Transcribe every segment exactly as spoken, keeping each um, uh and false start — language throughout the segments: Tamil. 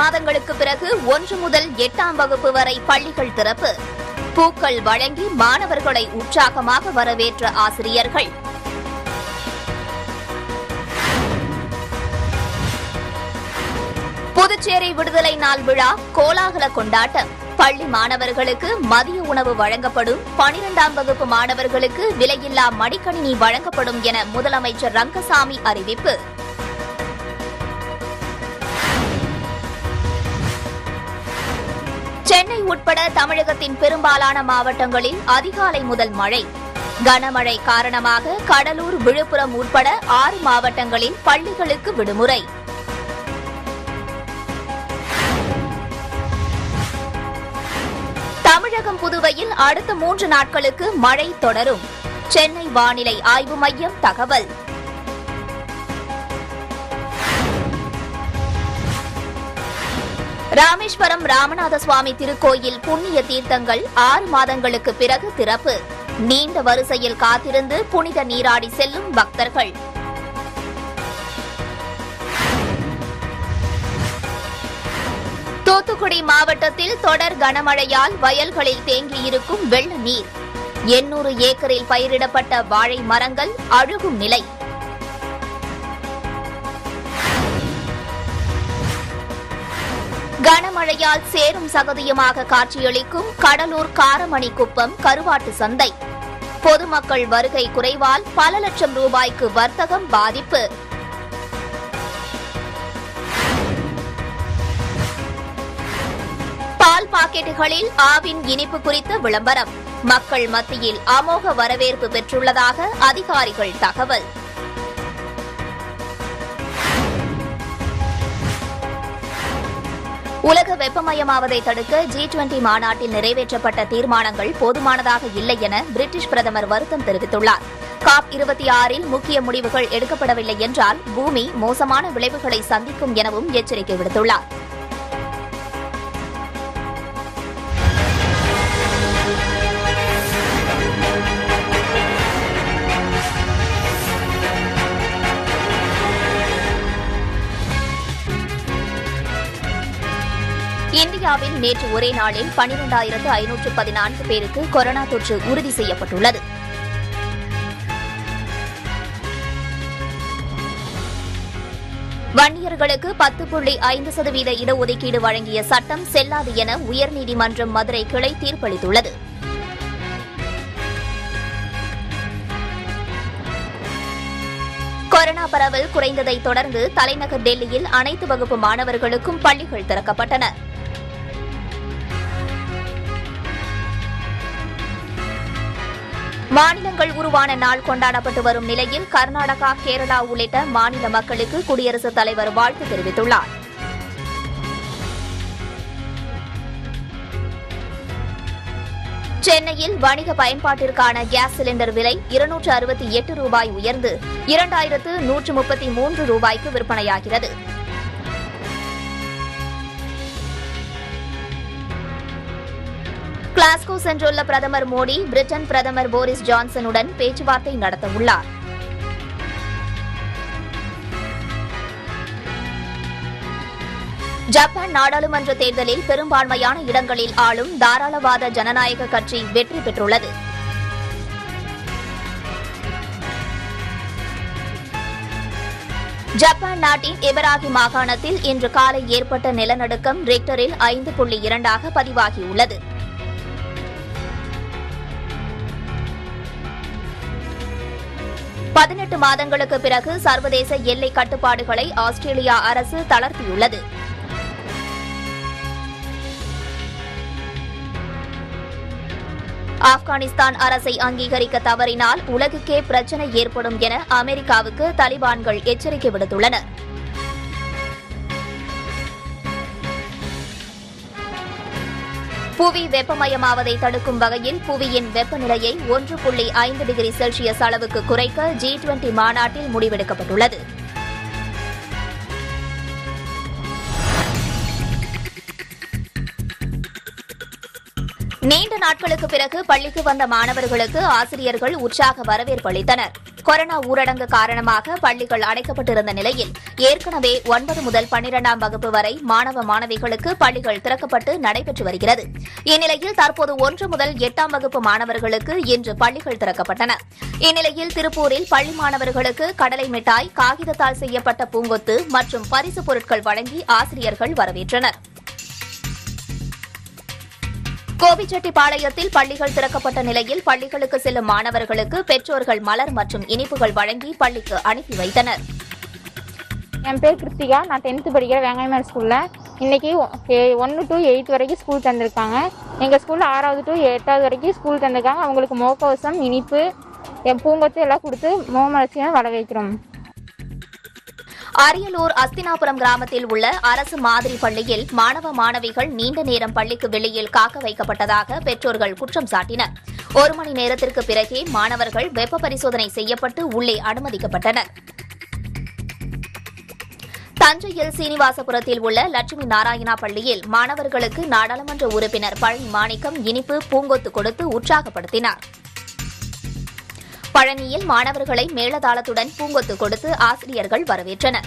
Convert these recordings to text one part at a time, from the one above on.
மாதங்களுக்கு பிறகு ஒன்று முதல் எட்டாம் வகுப்பு வரை பள்ளிகள் திறப்பு. பூக்கள் வழங்கி மாணவர்களை உற்சாகமாக வரவேற்ற ஆசிரியர்கள். புதுச்சேரி விடுதலை நாள் விழா கோலாகல கொண்டாட்டம். பள்ளி மாணவர்களுக்கு மதிய உணவு வழங்கப்படும். பனிரெண்டாம் வகுப்பு மாணவர்களுக்கு விலையில்லா மடிக்கணினி வழங்கப்படும் என முதலமைச்சர் ரங்கசாமி அறிவிப்பு. சென்னை உட்பட தமிழகத்தின் பெரும்பாலான மாவட்டங்களில் அதிகாலை முதல் மழை. கனமழை காரணமாக கடலூர், விழுப்புரம் உட்பட ஆறு மாவட்டங்களில் பள்ளிகளுக்கு விடுமுறை. தமிழகம், புதுவையில் அடுத்த மூன்று நாட்களுக்கு மழை தொடரும். சென்னை வானிலை ஆய்வு மையம் தகவல். ராமேஸ்வரம் ராமநாத சுவாமி திருக்கோயில் புண்ணிய தீர்த்தங்கள் ஆறு மாதங்களுக்கு பிறகு திறப்பு. நீண்ட வரிசையில் காத்திருந்து புனித நீராடி செல்லும் பக்தர்கள். தூத்துக்குடி மாவட்டத்தில் தொடர் கனமழையால் வயல்களில் தேங்கியிருக்கும் வெள்ள நீர். எண்ணூறு ஏக்கரில் பயிரிடப்பட்ட வாழை மரங்கள் அழுகும் நிலை. கனமழையால் சேரும் சகதியுமாக காட்சியளிக்கும் கடலூர் காரமணி குப்பம் கருவாட்டு சந்தை. பொதுமக்கள் வருகை குறைவால் பல லட்சம் ரூபாய்க்கு வர்த்தகம் பாதிப்பு. பால் பாக்கெட்டுகளில் ஆவின் இனிப்பு குறித்த விளம்பரம். மக்கள் மத்தியில் அமோக வரவேற்பு பெற்றுள்ளதாக அதிகாரிகள் தகவல். உலக வெப்பமயமாவதை தடுக்க ஜி டுவெண்டி மாநாட்டில் நிறைவேற்றப்பட்ட தீர்மானங்கள் போதுமானதாக இல்லை என பிரிட்டிஷ் பிரதமர் வருத்தம் தெரிவித்துள்ளார். காப் இருபத்தி ஆறில் முக்கிய முடிவுகள் எடுக்கப்படவில்லை என்றால் பூமி மோசமான விளைவுகளை சந்திக்கும் எனவும் எச்சரிக்கை விடுத்துள்ளார். இந்தியாவில் நேற்று ஒரே நாளில் பனிரெண்டாயிரத்து ஐநூற்று பதினான்கு பேருக்கு கொரோனா தொற்று உறுதி செய்யப்பட்டுள்ளது. வன்னியர்களுக்கு பத்து புள்ளி ஐந்து சதவீத இடஒதுக்கீடு வழங்கிய சட்டம் செல்லாது என உயர்நீதிமன்றம் மதுரை கிளை தீர்ப்பளித்துள்ளது. கொரோனா பரவல் குறைந்ததை தொடர்ந்து தலைநகர் டெல்லியில் அனைத்து வகுப்பு மாணவர்களுக்கும் பள்ளிகள் திறக்கப்பட்டன. மாநிலங்கள் உருவான நாள் கொண்டாடப்பட்டு வரும் நிலையில் கர்நாடகா, கேரளா உள்ளிட்ட மாநில மக்களுக்கு குடியரசுத் தலைவர் வாழ்த்து தெரிவித்துள்ளார். சென்னையில் வணிக பயன்பாட்டிற்கான கேஸ் சிலிண்டர் விலை இருநூற்று அறுபத்தி எட்டு ரூபாய் உயர்ந்து இரண்டாயிரத்து நூற்று முப்பத்தி மூன்று ரூபாய்க்கு விற்பனையாகிறது. கிளாஸ்கோ சென்றுள்ள பிரதமர் மோடி பிரிட்டன் பிரதமர் போரிஸ் ஜான்சனுடன் பேச்சுவார்த்தை நடத்தவுள்ளார். ஜப்பான் நாடாளுமன்ற தேர்தலில் பெரும்பான்மையான இடங்களில் ஆளும் தாராளவாத ஜனநாயக கட்சி வெற்றி பெற்றுள்ளது. ஜப்பான் நாட்டின் எபராகி மாகாணத்தில் இன்று காலை ஏற்பட்ட நிலநடுக்கம் ரிக்டரில் ஐந்து புள்ளி இரண்டாக பதிவாகியுள்ளது. பதினெட்டு மாதங்களுக்கு பிறகு சர்வதேச எல்லை கட்டுப்பாடுகளை ஆஸ்திரேலியா அரசு தளர்த்தியுள்ளது. ஆப்கானிஸ்தான் அரசை அங்கீகரிக்க தவறினால் உலகுக்கே பிரச்சினை ஏற்படும் என அமெரிக்காவுக்கு தலிபான்கள் எச்சரிக்கை விடுத்துள்ளனர். புவி வெப்பமயமாவதை தடுக்கும் வகையில் புவியின் வெப்பநிலையை ஒன்று புள்ளி ஐந்து டிகிரி செல்சியஸ் அளவுக்கு குறைக்க ஜி டுவெண்டி மாநாட்டில் முடிவெடுக்கப்பட்டுள்ளது. நீண்ட நாட்களுக்கு பிறகு பள்ளிக்கு வந்த மாணவர்களுக்கு ஆசிரியர்கள் உற்சாக வரவேற்பு அளித்தனர். கொரோனா ஊரடங்கு காரணமாக பள்ளிகள் அடைக்கப்பட்டிருந்த நிலையில் ஏற்கனவே ஒன்பது முதல் பன்னிரண்டாம் வகுப்பு வரை மாணவ மாணவிகளுக்கு பள்ளிகள் திறக்கப்பட்டு நடைபெற்று வருகிறது. இந்நிலையில் தற்போது ஒன்று முதல் எட்டாம் வகுப்பு மாணவர்களுக்கு இன்று பள்ளிகள் திறக்கப்பட்டன. இந்நிலையில் திருப்பூரில் பள்ளி மாணவர்களுக்கு கடலை மிட்டாய், காகிதத்தால் செய்யப்பட்ட பூங்கொத்து மற்றும் பரிசுப் பொருட்கள் வழங்கி ஆசிரியர்கள் வரவேற்றனர். கோபிச்செட்டிப்பாளையத்தில் பள்ளிகள் திறக்கப்பட்ட நிலையில் பள்ளிகளுக்கு செல்லும் மாணவர்களுக்கு பெற்றோர்கள் மலர் மற்றும் இனிப்புகள் வழங்கி பள்ளிக்கு அனுப்பி வைத்தனர். என் பேர் கிருத்திகா. நான் டென்த்து படிக்கிற வேங்காய்மார் ஸ்கூலில் இன்றைக்கி ஒன்று டு எயித் வரைக்கும் ஸ்கூல் தந்திருக்காங்க. எங்கள் ஸ்கூலில் ஆறாவது டு எட்டாவது வரைக்கும் ஸ்கூல் தந்திருக்காங்க. அவங்களுக்கு முகக்கவசம், இனிப்பு, பூங்கொத்து எல்லாம் கொடுத்து முகமலர்ச்சியாக வர வைக்கிறோம். அரியலூர் அஸ்தினாபுரம் கிராமத்தில் உள்ள அரசு மாதிரி பள்ளியில் மாணவ மாணவிகள் நீண்ட நேரம் பள்ளிக்கு வெளியில் காக்க வைக்கப்பட்டதாக பெற்றோர்கள் குற்றம் சாட்டினர். ஒரு மணி நேரத்திற்கு பிறகே மாணவர்கள் வெப்ப பரிசோதனை செய்யப்பட்டு உள்ளே அனுமதிக்கப்பட்டனர். தஞ்சையில் சீனிவாசபுரத்தில் உள்ள லட்சுமி நாராயணா பள்ளியில் மாணவர்களுக்கு நாடாளுமன்ற உறுப்பினர் பழனி மாணிக்கம் இனிப்பு, பூங்கொத்து கொடுத்து உற்சாகப்படுத்தினார். பழனியில் மாணவர்களை மேளதாளத்துடன் பூங்கொத்து கொடுத்து ஆசிரியர்கள் வரவேற்றனர்.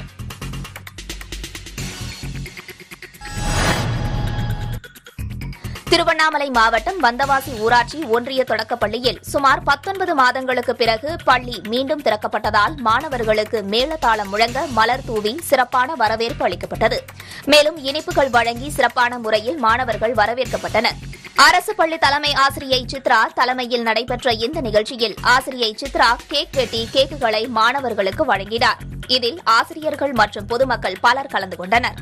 திருவண்ணாமலை மாவட்டம் வந்தவாசி ஊராட்சி ஒன்றிய தொடக்கப் பள்ளியில் சுமார் பத்தொன்பது மாதங்களுக்கு பிறகு பள்ளி மீண்டும் திறக்கப்பட்டதால் மாணவர்களுக்கு மேளதாளம் முழங்க மலர் தூவி சிறப்பான வரவேற்பு அளிக்கப்பட்டது. மேலும் இனிப்புகள் வழங்கி சிறப்பான முறையில் மாணவர்கள் வரவேற்கப்பட்டனர். அரசு பள்ளி தலைமை ஆசிரியை சித்ரா தலைமையில் நடைபெற்ற இந்த நிகழ்ச்சியில் ஆசிரியை சித்ரா கேக் வெட்டி கேக்குகளை மாணவர்களுக்கு வழங்கினார். இதில் ஆசிரியர்கள் மற்றும் பொதுமக்கள் பலர் கலந்து கொண்டனர்.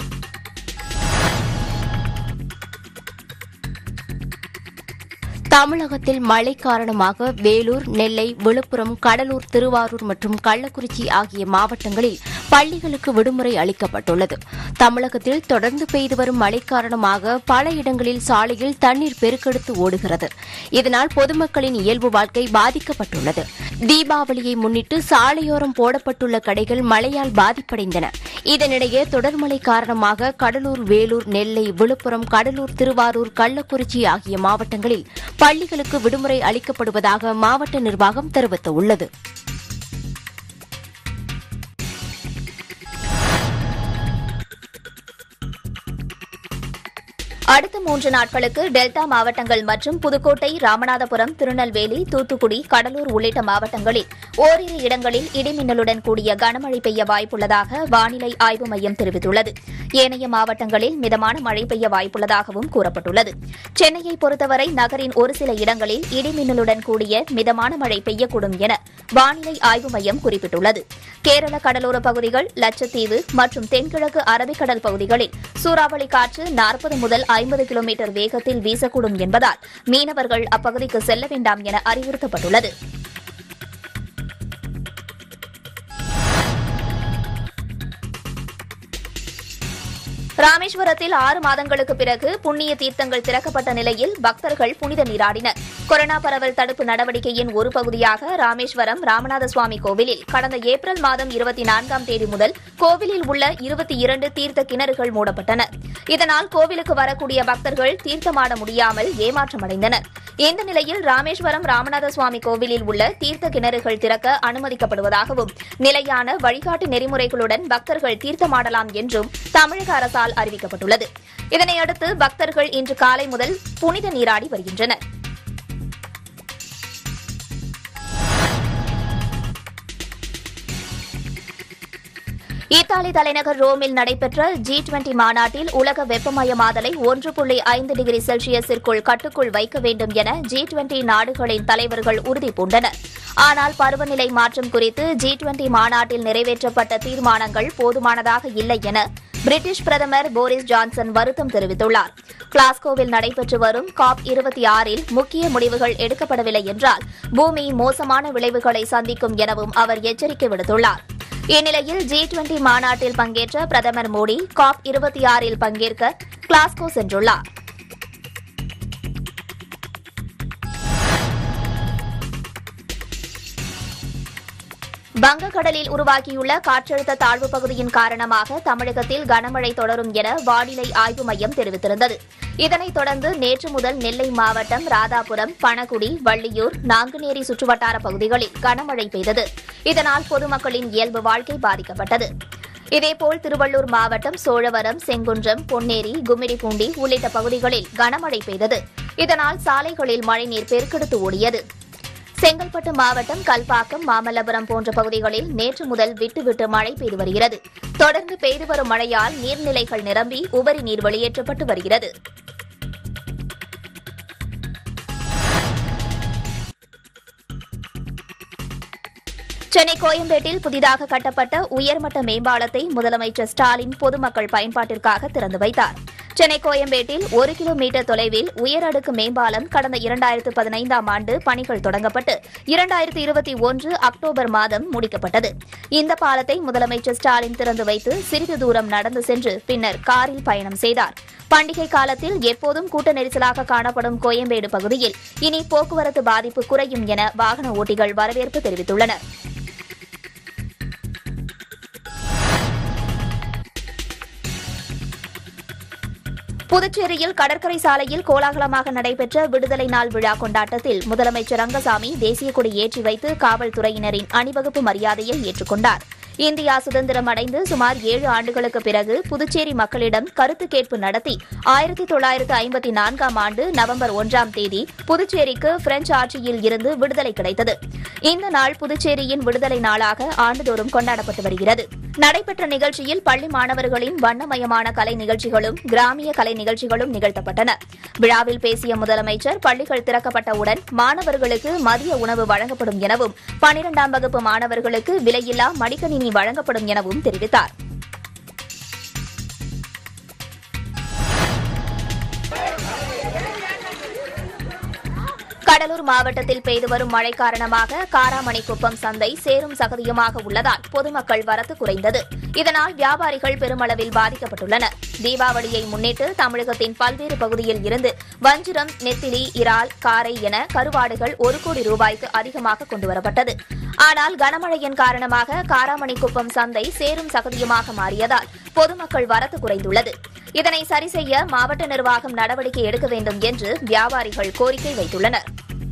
தமிழகத்தில் மழை காரணமாக வேலூர், நெல்லை, விழுப்புரம், கடலூர், திருவாரூர் மற்றும் கள்ளக்குறிச்சி ஆகிய மாவட்டங்களில் பள்ளிகளுக்கு விடுமுறை அளிக்கப்பட்டுள்ளது. தமிழகத்தில் தொடர்ந்து பெய்து வரும் மழை காரணமாக பல இடங்களில் சாலையில் தண்ணீர் பெருக்கெடுத்து ஓடுகிறது. இதனால் பொதுமக்களின் இயல்பு வாழ்க்கை பாதிக்கப்பட்டுள்ளது. தீபாவளியை முன்னிட்டு சாலையோரம் போடப்பட்டுள்ள கடைகள் மழையால் பாதிப்படைந்தன. இதனிடையே தொடர் மழை காரணமாக கடலூர், வேலூர், நெல்லை, விழுப்புரம், கடலூர், திருவாரூர், கள்ளக்குறிச்சி ஆகிய மாவட்டங்களில் பள்ளிகளுக்கு விடுமுறை அளிக்கப்படுவதாக மாவட்ட நிர்வாகம் தெரிவித்துள்ளது. அடுத்த மூன்று நாட்களுக்கு டெல்டா மாவட்டங்கள் மற்றும் புதுக்கோட்டை, ராமநாதபுரம், திருநெல்வேலி, தூத்துக்குடி, கடலூர் உள்ளிட்ட மாவட்டங்களில் ஓரிரு இடங்களில் இடிமின்னலுடன் கூடிய கனமழை பெய்ய வாய்ப்புள்ளதாக வானிலை ஆய்வு மையம் தெரிவித்துள்ளது. ஏனைய மாவட்டங்களில் மிதமான மழை பெய்ய வாய்ப்புள்ளதாகவும் கூறப்பட்டுள்ளது. சென்னையை பொறுத்தவரை நகரின் ஒரு சில இடங்களில் இடிமின்னலுடன் கூடிய மிதமான மழை பெய்யக்கூடும் என வானிலை ஆய்வு மையம் குறிப்பிட்டுள்ளது. கேரள கடலோர பகுதிகள், லட்சத்தீவு மற்றும் தென்கிழக்கு அரபிக்கடல் பகுதிகளில் சூறாவளி காற்று நாற்பது முதல் ஐம்பது கிலோமீட்டர் வேகத்தில் வீசக்கூடும் என்பதால் மீனவர்கள் அப்பகுதிக்கு செல்ல வேண்டாம் என அறிவுறுத்தப்பட்டுள்ளது. ராமேஸ்வரத்தில் ஆறு மாதங்களுக்கு பிறகு புண்ணிய தீர்த்தங்கள் திறக்கப்பட்ட நிலையில் பக்தர்கள் புனித நீராடினர். கொரோனா பரவல் தடுப்பு நடவடிக்கையின் ஒரு பகுதியாக ராமேஸ்வரம் ராமநாத சுவாமி கோவிலில் கடந்த ஏப்ரல் மாதம் இருபத்தி நான்காம் தேதி முதல் கோவிலில் உள்ள இருபத்தி இரண்டு தீர்த்த கிணறுகள் மூடப்பட்டன. இதனால் கோவிலுக்கு வரக்கூடிய பக்தர்கள் தீர்த்தமாட முடியாமல் ஏமாற்றமடைந்தனர். இந்த நிலையில் ராமேஸ்வரம் ராமநாத சுவாமி கோவிலில் உள்ள தீர்த்த கிணறுகள் திறக்க அனுமதிக்கப்படுவதாகவும் நிலையான வழிகாட்டு நெறிமுறைகளுடன் பக்தர்கள் தீர்த்தமாடலாம் என்றும் தமிழக அரசால் அறிவிக்கப்பட்டுள்ளது. இதனையடுத்து பக்தர்கள் இன்று காலை முதல் புனித நீராடி வருகின்றனர். இத்தாலி தலைநகர் ரோமில் நடைபெற்ற ஜி டுவெண்டி மாநாட்டில் உலக வெப்பமயமாதலை ஒன்று புள்ளி ஐந்து டிகிரி செல்சியஸிற்குள் கட்டுக்குள் வைக்க வேண்டும் என ஜி டுவெண்டி நாடுகளின் தலைவர்கள் உறுதிபூண்டனர். ஆனால் பருவநிலை மாற்றம் குறித்து ஜி டுவெண்டி மாநாட்டில் நிறைவேற்றப்பட்ட தீர்மானங்கள் போதுமானதாக இல்லை என பிரிட்டிஷ் பிரதமர் போரிஸ் ஜான்சன் வருத்தம் தெரிவித்துள்ளார். கிளாஸ்கோவில் நடைபெற்று வரும் காப் இருபத்தி ஆறில் முக்கிய முடிவுகள் எடுக்கப்படவில்லை என்றால் பூமி மோசமான விளைவுகளை சந்திக்கும் எனவும் அவர் எச்சரிக்கை விடுத்துள்ளார். இந்நிலையில் ஜி டுவெண்டி மாநாட்டில் பங்கேற்ற பிரதமர் மோடி காப் இருபத்தி ஆறில் பங்கேற்க கிளாஸ்கோ சென்றுள்ளார். வங்கக்கடலில் உருவாகியுள்ள காற்றழுத்த தாழ்வு பகுதியின் காரணமாக தமிழகத்தில் கனமழை தொடரும் என வானிலை ஆய்வு மையம் தெரிவித்திருந்தது. இதனைத் தொடர்ந்து நேற்று முதல் நெல்லை மாவட்டம் ராதாபுரம், பணகுடி, வள்ளியூர், நாங்குநேரி சுற்றுவட்டார பகுதிகளில் கனமழை பெய்தது. இதனால் பொதுமக்களின் இயல்பு வாழ்க்கை பாதிக்கப்பட்டது. இதேபோல் திருவள்ளூர் மாவட்டம் சோழவரம், செங்குன்றம், பொன்னேரி, கும்மிடிப்பூண்டி உள்ளிட்ட பகுதிகளில் கனமழை பெய்தது. இதனால் சாலைகளில் மழைநீர் பெருக்கெடுத்து ஓடியது. செங்கல்பட்டு மாவட்டம் கல்பாக்கம், மாமல்லபுரம் போன்ற பகுதிகளில் நேற்று முதல் விட்டுவிட்டு மழை பெய்து வருகிறது. தொடர்ந்து பெய்து வரும் மழையால் நீர்நிலைகள் நிரம்பி உபரி நீர் வெளியேற்றப்பட்டு வருகிறது. சென்னை கோயம்பேட்டில் புதிதாக கட்டப்பட்ட உயர்மட்ட மேம்பாலத்தை முதலமைச்சர் ஸ்டாலின் பொதுமக்கள் பயன்பாட்டிற்காக திறந்து வைத்தார். சென்னை கோயம்பேட்டில் ஒரு கிலோமீட்டர் தொலைவில் உயரடுக்கு மேம்பாலம் கடந்த இரண்டாயிரத்து பதினைந்தாம் ஆண்டு பணிகள் தொடங்கப்பட்டு இரண்டாயிரத்து இருபத்தி ஒன்று அக்டோபர் மாதம் முடிக்கப்பட்டது. இந்த பாலத்தை முதலமைச்சர் ஸ்டாலின் திறந்து வைத்து சிறிது தூரம் நடந்து சென்று பின்னர் காரில் பயணம் செய்தார். பண்டிகை காலத்தில் எப்போதும் கூட்ட நெரிசலாக காணப்படும் கோயம்பேடு பகுதியில் இனி போக்குவரத்து பாதிப்பு குறையும் என வாகன ஓட்டிகள் வரவேற்பு தெரிவித்துள்ளனர். புதுச்சேரியில் கடற்கரை சாலையில் கோலாகலமாக நடைபெற்ற விடுதலை நாள் விழா கொண்டாட்டத்தில் முதலமைச்சர் ரங்கசாமி தேசிய கொடி ஏற்றி வைத்து காவல்துறையினரின் அணிவகுப்பு மரியாதையை ஏற்றுக்கொண்டார். இந்தியா சுதந்திரம் அடைந்து சுமார் ஏழு ஆண்டுகளுக்கு பிறகு புதுச்சேரி மக்களிடம் கருத்து கேட்பு நடத்தி ஆயிரத்தி தொள்ளாயிரத்து ஐம்பத்தி நான்காம் ஆண்டு நவம்பர் ஒன்றாம் தேதி புதுச்சேரிக்கு பிரெஞ்சு ஆட்சியில் இருந்து விடுதலை கிடைத்தது. இந்த நாள் புதுச்சேரியின் விடுதலை நாளாக ஆண்டுதோறும் கொண்டாடப்பட்டு வருகிறது. நடைபெற்ற நிகழ்ச்சியில் பள்ளி மாணவர்களின் வண்ணமயமான கலை நிகழ்ச்சிகளும் கிராமிய கலை நிகழ்ச்சிகளும் நிகழ்த்தப்பட்டன. விழாவில் பேசிய முதலமைச்சர் பள்ளிகள் திறக்கப்பட்டவுடன் மாணவர்களுக்கு மதிய உணவு வழங்கப்படும் எனவும் பனிரெண்டாம் வகுப்பு மாணவர்களுக்கு விலையில்லா மடிக்கணினி வழங்கப்படும் எனவும் தெரிவித்தார். கடலூர் மாவட்டத்தில் பெய்து வரும் மழை காரணமாக காராமணிக்குப்பம் சந்தை சேரும் சகதியுமாக உள்ளதால் பொதுமக்கள் வரத்து குறைந்தது. இதனால் வியாபாரிகள் பெருமளவில் பாதிக்கப்பட்டுள்ளனர். தீபாவளியை முன்னிட்டு தமிழகத்தின் பல்வேறு பகுதியில் இருந்து வஞ்சிரம், நெத்திலி, இறால், காரை என கருவாடுகள் ஒரு கோடி ரூபாய்க்கு அதிகமாக கொண்டுவரப்பட்டது. ஆனால் கனமழையின் காரணமாக காராமணிக்குப்பம் சந்தை சேரும் சகதியுமாக மாறியதால் பொதுமக்கள் வரத்து குறைந்துள்ளது. இதனை சரிசெய்ய மாவட்ட நிர்வாகம் நடவடிக்கை எடுக்க வேண்டும் என்று வியாபாரிகள் கோரிக்கை வைத்துள்ளனர்.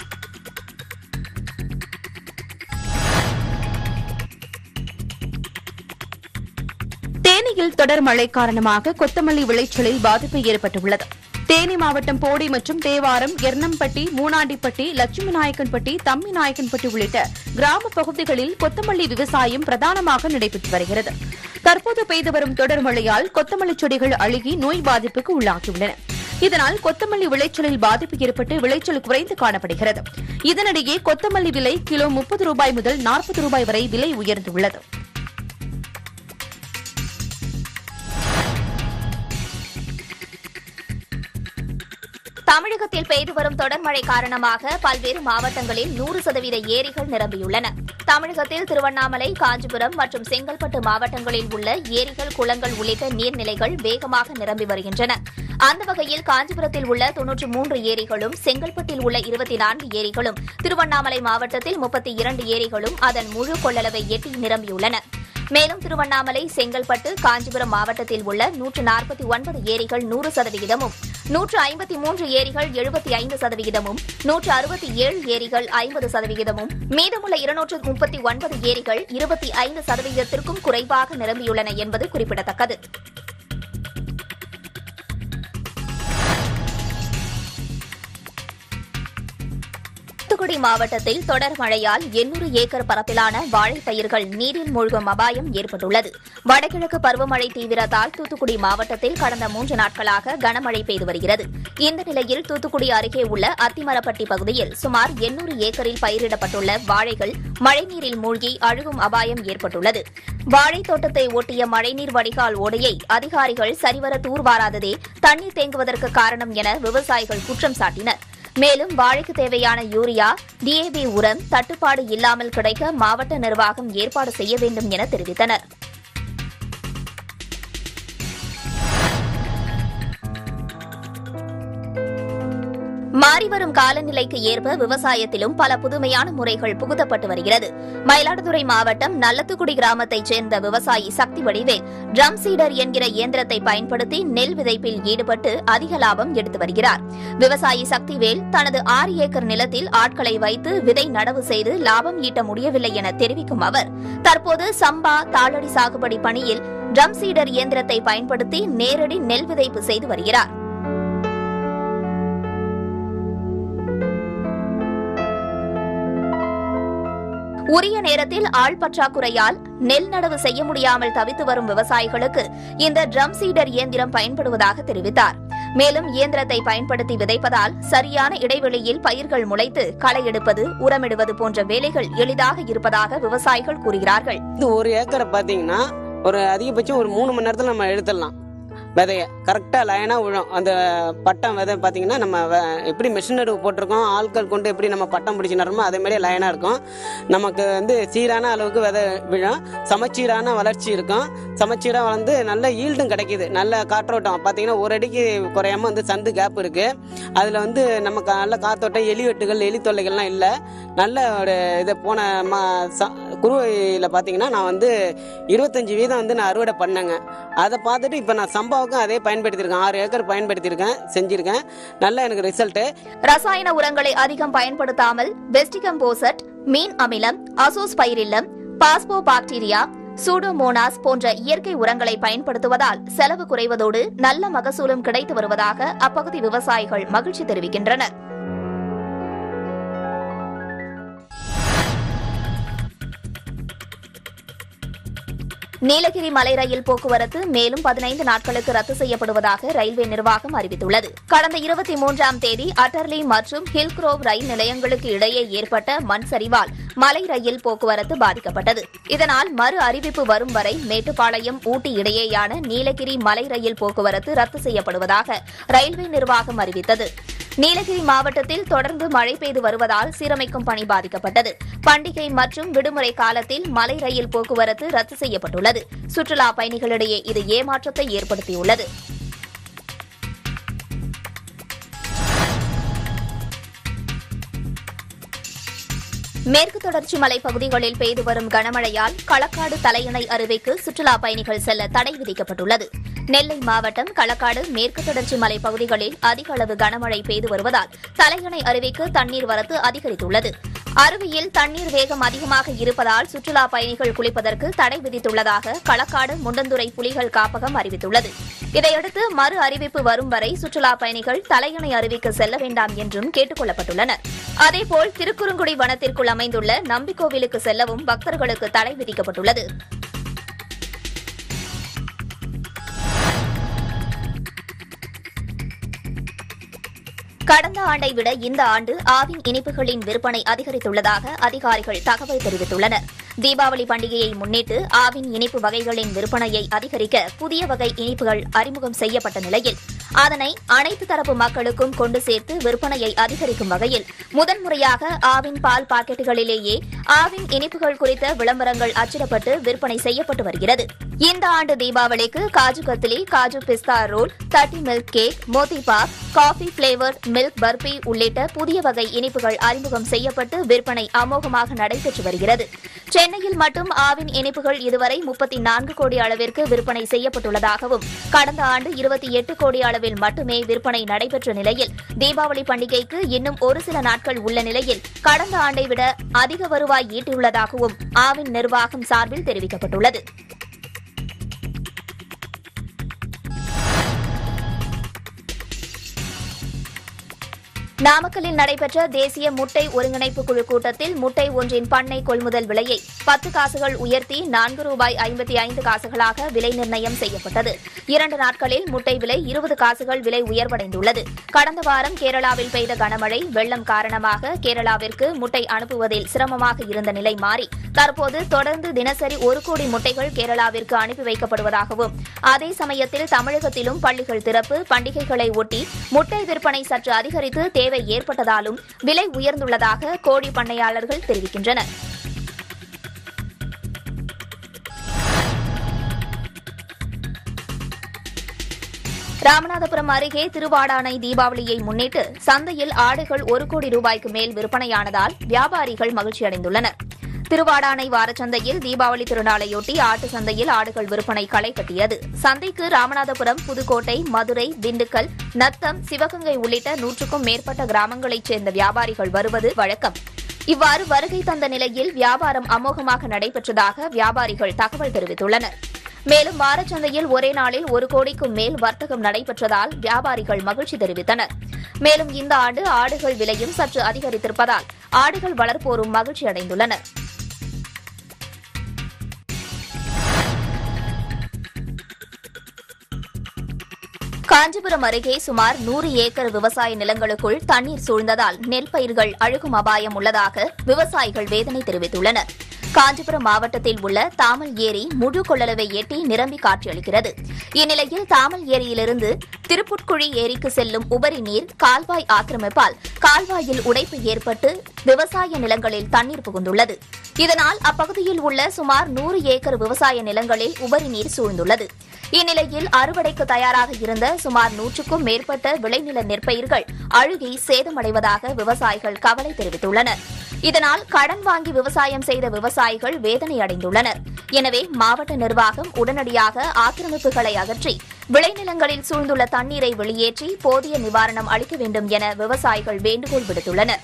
தேனியில் தொடர் மழை காரணமாக கொத்தமல்லி விளைச்சலில் பாதிப்பு ஏற்பட்டுள்ளது. தேனி மாவட்டம் போடி மற்றும் தேவாரம், எர்ணம்பட்டி, மூனாண்டிப்பட்டி, லட்சுமிநாயக்கன்பட்டி, தம்பிநாயக்கன்பட்டி உள்ளிட்ட கிராம பகுதிகளில் கொத்தமல்லி விவசாயம் பிரதானமாக நடைபெற்று வருகிறது. தற்போது பெய்து வரும் தொடர் மழையால் கொத்தமல்லி செடிகள் அழுகி நோய் பாதிப்புக்கு உள்ளாகியுள்ளன. இதனால் கொத்தமல்லி விளைச்சலில் பாதிப்பு ஏற்பட்டு விளைச்சல் குறைந்து காணப்படுகிறது. இதனிடையே கொத்தமல்லி விலை கிலோ முப்பது ரூபாய் முதல் நாற்பது ரூபாய் வரை விலை உயர்ந்துள்ளது. தமிழகத்தில் பெய்து வரும் தொடர் மழை காரணமாக பல்வேறு மாவட்டங்களில் நூறு சதவீத ஏரிகள் நிரம்பியுள்ளன. தமிழகத்தில் திருவண்ணாமலை, காஞ்சிபுரம் மற்றும் செங்கல்பட்டு மாவட்டங்களில் உள்ள ஏரிகள், குளங்கள் உள்ளிட்ட நீர்நிலைகள் வேகமாக நிரம்பி வருகின்றன. அந்த வகையில் காஞ்சிபுரத்தில் உள்ள தொன்னூற்று மூன்று ஏரிகளும், செங்கல்பட்டில் உள்ள இருபத்தி நான்கு ஏரிகளும், திருவண்ணாமலை மாவட்டத்தில் முப்பத்தி இரண்டு ஏரிகளும் அதன் முழு கொள்ளளவை எட்டி நிரம்பியுள்ளன. மேலும் திருவண்ணாமலை, செங்கல்பட்டு, காஞ்சிபுரம் மாவட்டத்தில் உள்ள நூற்று நாற்பத்தி ஒன்பது ஏரிகள் நூறு சதவீதமும், நூற்று ஐம்பத்தி மூன்று ஏரிகள் எழுபத்தி ஐந்து சதவீதமும், நூற்று அறுபத்தி ஏழு ஏரிகள் ஐம்பது சதவீதமும், மீதமுள்ள இருநூற்று முப்பத்தி ஒன்பது ஏரிகள் இருபத்தி ஐந்து சதவீதத்திற்கும் குறைவாக நிரம்பியுள்ளன என்பது குறிப்பிடத்தக்கது. தூத்துக்குடி மாவட்டத்தில் தொடர் மழையால் எண்ணூறு ஏக்கர் பரப்பிலான வாழைப்பயிர்கள் நீரில் மூழ்கும் அபாயம் ஏற்பட்டுள்ளது. வடகிழக்கு பருவமழை தீவிரத்தால் தூத்துக்குடி மாவட்டத்தில் கடந்த மூன்று நாட்களாக கனமழை பெய்து வருகிறது. இந்த நிலையில் தூத்துக்குடி அருகே உள்ள அத்திமரப்பட்டி பகுதியில் சுமார் எண்ணூறு ஏக்கரில் பயிரிடப்பட்டுள்ள வாழைகள் மழைநீரில் மூழ்கி அழுகும் அபாயம் ஏற்பட்டுள்ளது. வாழைத் தோட்டத்தை ஒட்டிய மழைநீர் வடிகால் ஓடையை அதிகாரிகள் சரிவர தூர்வாராததே தண்ணீர் தேங்குவதற்கு காரணம் என விவசாயிகள் குற்றம் சாட்டினர். மேலும் வாழைக்கு தேவையான யூரியா, டிஏபி உரம் தட்டுப்பாடு இல்லாமல் கிடைக்க மாவட்ட நிர்வாகம் ஏற்பாடு செய்ய வேண்டும் என தெரிவித்தனர். மாறிவரும் காலநிலைக்கு ஏற்ப விவசாயத்திலும் பல புதுமையான முறைகள் புகுத்தப்பட்டு வருகிறது. மயிலாடுதுறை மாவட்டம் நல்லத்துக்குடி கிராமத்தைச் சேர்ந்த விவசாயி சக்தி வடிவேல் ட்ரம் சீடர் என்கிற இயந்திரத்தை பயன்படுத்தி நெல் விதைப்பில் ஈடுபட்டு அதிக லாபம் எடுத்து வருகிறார். விவசாயி சக்திவேல் தனது ஆறு ஏக்கர் நிலத்தில் ஆட்களை வைத்து விதை நடவு செய்து லாபம் ஈட்ட முடியவில்லை என தெரிவிக்கும் அவர் தற்போது சம்பா தாளடி சாகுபடி பணியில் ட்ரம் சீடர் இயந்திரத்தை பயன்படுத்தி நேரடி நெல் விதைப்பு செய்து வருகிறார். உரிய நேரத்தில் ஆள் பற்றாக்குறையால் நெல் நடவு செய்ய முடியாமல் தவித்து வரும் விவசாயிகளுக்கு இந்த ட்ரம் சீடர் இயந்திரம் பயன்படுவதாக தெரிவித்தார். மேலும் இயந்திரத்தை பயன்படுத்தி விதைப்பதால் சரியான இடைவெளியில் பயிர்கள் முளைத்து களை எடுப்பது, உரமிடுவது போன்ற வேலைகள் எளிதாக இருப்பதாக விவசாயிகள் கூறுகிறார்கள். ஒரு ஏக்கரை பாத்தீங்கன்னா ஒரு அதிகபட்சம் ஒரு மூணு மணி நேரத்தில் நம்ம எடுத்துடலாம். விதைய கரெக்டாக லைனாக விழும். அந்த பட்டம் விதை பார்த்தீங்கன்னா நம்ம எப்படி மிஷினரி போட்டிருக்கோம், ஆட்கள் கொண்டு எப்படி நம்ம பட்டம் பிடிச்சி நடுறோமோ அதே மாதிரி லைனாக இருக்கும். நமக்கு வந்து சீரான அளவுக்கு விதை விழும், சமச்சீரான வளர்ச்சி இருக்கும், சமச்சீராக வளர்ந்து நல்ல ஈல்டும் கிடைக்கிது. நல்ல காற்றோட்டம் பார்த்தீங்கன்னா ஒரு அடிக்கு குறையாம வந்து சந்து கேப் இருக்குது. அதில் வந்து நமக்கு நல்ல காற்றோட்டம், எலி வெட்டுகள், எலி தொல்லைகள்லாம் இல்லை. நல்ல ஒரு இதை போன மா குருவையில் பார்த்தீங்கன்னா நான் வந்து இருபத்தஞ்சி வீதம் வந்து நான் அறுவடை பண்ணேங்க. அதை பார்த்துட்டு இப்போ நான் சம்பாவுக்கும் அதே பயன்படுத்தியிருக்கேன். ஆறு ஏக்கர் பயன்படுத்தியிருக்கேன், செஞ்சிருக்கேன். நல்ல எனக்கு ரிசல்ட். ரசாயன உரங்களை அதிகம் பயன்படுத்தாமல் வெஸ்டிகம்போசட், மீன் அமிலம், அசோஸ்பைரில்லம், பாஸ்போ பாக்டீரியா, சூடோமோனாஸ் போன்ற இயற்கை உரங்களை பயன்படுத்துவதால் செலவு குறைவதோடு நல்ல மகசூலும் கிடைத்து வருவதாக அப்பகுதி விவசாயிகள் மகிழ்ச்சி தெரிவிக்கின்றனர். நீலகிரி மலை ரயில் போக்குவரத்து மேலும் பதினைந்து நாட்களுக்கு ரத்து செய்யப்படுவதாக ரயில்வே நிர்வாகம் அறிவித்துள்ளது. கடந்த இருபத்தி மூன்றாம் தேதி அட்டர்லி மற்றும் ஹில்க்ரோவ் ரயில் நிலையங்களுக்கு இடையே ஏற்பட்ட மண் சரிவால் மலை ரயில் போக்குவரத்து பாதிக்கப்பட்டது. இதனால் மறு அறிவிப்பு வரும் வரை மேட்டுப்பாளையம் ஊட்டி இடையேயான நீலகிரி மலை ரயில் போக்குவரத்து ரத்து செய்யப்படுவதாக ரயில்வே நிர்வாகம் அறிவித்தது. நீலகிரி மாவட்டத்தில் தொடர்ந்து மழை பெய்து வருவதால் சீரமைக்கும் பணி பாதிக்கப்பட்டது. பண்டிகை மற்றும் விடுமுறை காலத்தில் மலை ரயில் போக்குவரத்து ரத்து செய்யப்பட்டுள்ளது. சுற்றுலா பயணிகளிடையே இது ஏமாற்றத்தை ஏற்படுத்தியுள்ளது. மேற்கு தொடர்ச்சி மலை பகுதிகளில் பெய்து வரும் கனமழையால் களக்காடு தலையணை அருவிக்கு சுற்றுலா பயணிகள் செல்ல தடை விதிக்கப்பட்டுள்ளது. நெல்லை மாவட்டம் களக்காடு மேற்கு தொடர்ச்சி மலை பகுதிகளில் அதிக அளவு கனமழை பெய்து வருவதால் தலையணை அருவிக்கு தண்ணீர் வரத்து அதிகரித்துள்ளது. அருவியில் தண்ணீர் வேகம் அதிகமாக இருப்பதால் சுற்றுலா பயணிகள் குளிப்பதற்கு தடை விதித்துள்ளதாக களக்காடு முண்டந்துறை புலிகள் காப்பகம் அறிவித்துள்ளது. இதையடுத்து மறு அறிவிப்பு வரும் வரை சுற்றுலா பயணிகள் தலையணை அருவிக்கு செல்ல வேண்டாம் என்றும் கேட்டுக் கொள்ளப்பட்டுள்ளனர். அதேபோல் திருக்குறுங்குடி வனத்திற்குள் அமைந்துள்ள நம்பிக்கோவிலுக்கு செல்லவும் பக்தர்களுக்கு தடை விதிக்கப்பட்டுள்ளது. கடந்த ஆண்டை விட இந்த ஆண்டு ஆவின் இனிப்புகளின் விற்பனை அதிகரித்துள்ளதாக அதிகாரிகள் தகவல் தெரிவித்துள்ளனர். தீபாவளி பண்டிகையை முன்னிட்டு ஆவின் இனிப்பு வகைகளின் விற்பனையை அதிகரிக்க புதிய வகை இனிப்புகள் அறிமுகம் செய்யப்பட்ட நிலையில் அதனை அனைத்து தரப்பு மக்களுக்கும் கொண்டு சேர்த்து விற்பனையை அதிகரிக்கும் வகையில் முதன்முறையாக ஆவின் பால் பாக்கெட்டுகளிலேயே ஆவின் இனிப்புகள் குறித்த விளம்பரங்கள் அச்சிடப்பட்டு விற்பனை செய்யப்பட்டு வருகிறது. இந்த ஆண்டு தீபாவளிக்கு காஜு கத்லி, காஜு பிஸ்தா ரோல், தட்டி milk cake, moti pak, coffee flavour milk barfi உள்ளிட்ட புதிய வகை இனிப்புகள் அறிமுகம் செய்யப்பட்டு விற்பனை அமோகமாக நடைபெற்று வருகிறது. சென்னையில் மட்டும் ஆவின் இனிப்புகள் இதுவரை முப்பத்தி நான்கு கோடி அளவிற்கு விற்பனை செய்யப்பட்டுள்ளதாகவும் கடந்த ஆண்டு இருபத்தி எட்டு கோடி அளவில் மட்டுமே விற்பனை நடைபெற்ற நிலையில் தீபாவளி பண்டிகைக்கு இன்னும் ஒரு சில நாட்கள் உள்ள நிலையில் கடந்த ஆண்டை விட அதிக வருவாய் ஈட்டியுள்ளதாகவும் ஆவின் நிர்வாகம் சார்பில் தெரிவிக்கப்பட்டுள்ளது. நாமக்கல்லில் நடைபெற்ற தேசிய முட்டை ஒருங்கிணைப்பு குழு கூட்டத்தில் முட்டை ஒன்றின் பண்ணை கொள்முதல் விலையை பத்து காசுகள் உயர்த்தி நான்கு ரூபாய் ஐம்பத்தி ஐந்து காசுகளாக விலை நிர்ணயம் செய்யப்பட்டது. இரண்டு நாட்களில் முட்டை விலை இருபது காசுகள் விலை உயர்வடைந்துள்ளது. கடந்த வாரம் கேரளாவில் பெய்த கனமழை, வெள்ளம் காரணமாக கேரளாவிற்கு முட்டை அனுப்புவதில் சிரமமாக இருந்த நிலை மாறி தற்போது தொடர்ந்து தினசரி ஒரு கோடி முட்டைகள் கேரளாவிற்கு அனுப்பி வைக்கப்படுவதாகவும் அதே சமயத்தில் தமிழகத்திலும் பள்ளிகள் திறப்பு, பண்டிகைகளை ஒட்டி முட்டை விற்பனை சற்று அதிகரித்து தேவை ஏற்பட்டதாலும் விலை உயர்ந்துள்ளதாக கோழி பண்ணையாளர்கள் தெரிவிக்கின்றனர். ராமநாதபுரம் அருகே திருவாடானை தீபாவளியை முன்னிட்டு சந்தையில் ஆடுகள் ஒரு கோடி ரூபாய்க்கு மேல் விற்பனையானதால் வியாபாரிகள் மகிழ்ச்சியடைந்துள்ளனர். திருவாடானை வாரச்சந்தையில் தீபாவளி திருநாளையொட்டி ஆட்டு சந்தையில் ஆடுகள் விற்பனை களை கட்டியது. சந்தைக்கு ராமநாதபுரம், புதுக்கோட்டை, மதுரை, திண்டுக்கல், நத்தம், சிவகங்கை உள்ளிட்ட நூற்றுக்கும் மேற்பட்ட கிராமங்களைச் சேர்ந்த வியாபாரிகள் வருவது வழக்கம். இவ்வாறு வருகை தந்த நிலையில் வியாபாரம் அமோகமாக நடைபெற்றதாக வியாபாரிகள் தகவல் தெரிவித்துள்ளனர். மேலும் வாரச்சந்தையில் ஒரே நாளில் ஒரு கோடிக்கும் மேல் வர்த்தகம் நடைபெற்றதால் வியாபாரிகள் மகிழ்ச்சி தெரிவித்தனர். மேலும் இந்த ஆண்டு ஆடுகள் விலையும் சற்று அதிகரித்திருப்பதால் ஆடுகள் வளர்ப்போரும் மகிழ்ச்சி அடைந்துள்ளனர். காஞ்சிபுரம் அருகே சுமார் நூறு ஏக்கர் விவசாய நிலங்களுக்குள் தண்ணீர் சூழ்ந்ததால் நெல் பயிர்கள் அழுகும் அபாயம் உள்ளதாக விவசாயிகள் வேதனை தெரிவித்துள்ளனர். காஞ்சிபுரம் மாவட்டத்தில் உள்ள தாமல் ஏரி முழு கொள்ளளவை எட்டி நிரம்பி காட்சியளிக்கிறது. இந்நிலையில் தாமல் ஏரியிலிருந்து திருப்புட்குழி ஏரிக்கு செல்லும் உபரி நீர் கால்வாய் ஆக்கிரமிப்பால் கால்வாயில் உடைப்பு ஏற்பட்டு விவசாய நிலங்களில் தண்ணீர் புகுந்துள்ளது. இதனால் அப்பகுதியில் உள்ள சுமார் நூறு ஏக்கர் விவசாய நிலங்களில் உபரி நீர் சூழ்ந்துள்ளது. இந்நிலையில் அறுவடைக்கு தயாராக இருந்த சுமார் நூற்றுக்கும் மேற்பட்ட விளைநில நெற்பயிர்கள் அழுகி சேதமடைவதாக விவசாயிகள் கவலை தெரிவித்துள்ளனர். இதனால் கடன் வாங்கி விவசாயம் செய்த விவசாயிகள் வேதனை அடைந்துள்ளனர். எனவே மாவட்ட நிர்வாகம் உடனடியாக ஆக்கிரமிப்புகளை அகற்றி விளைநிலங்களில் சூழ்ந்துள்ள தண்ணீரை வெளியேற்றி போதிய நிவாரணம் அளிக்க வேண்டும் என விவசாயிகள் வேண்டுகோள் விடுத்துள்ளனர்.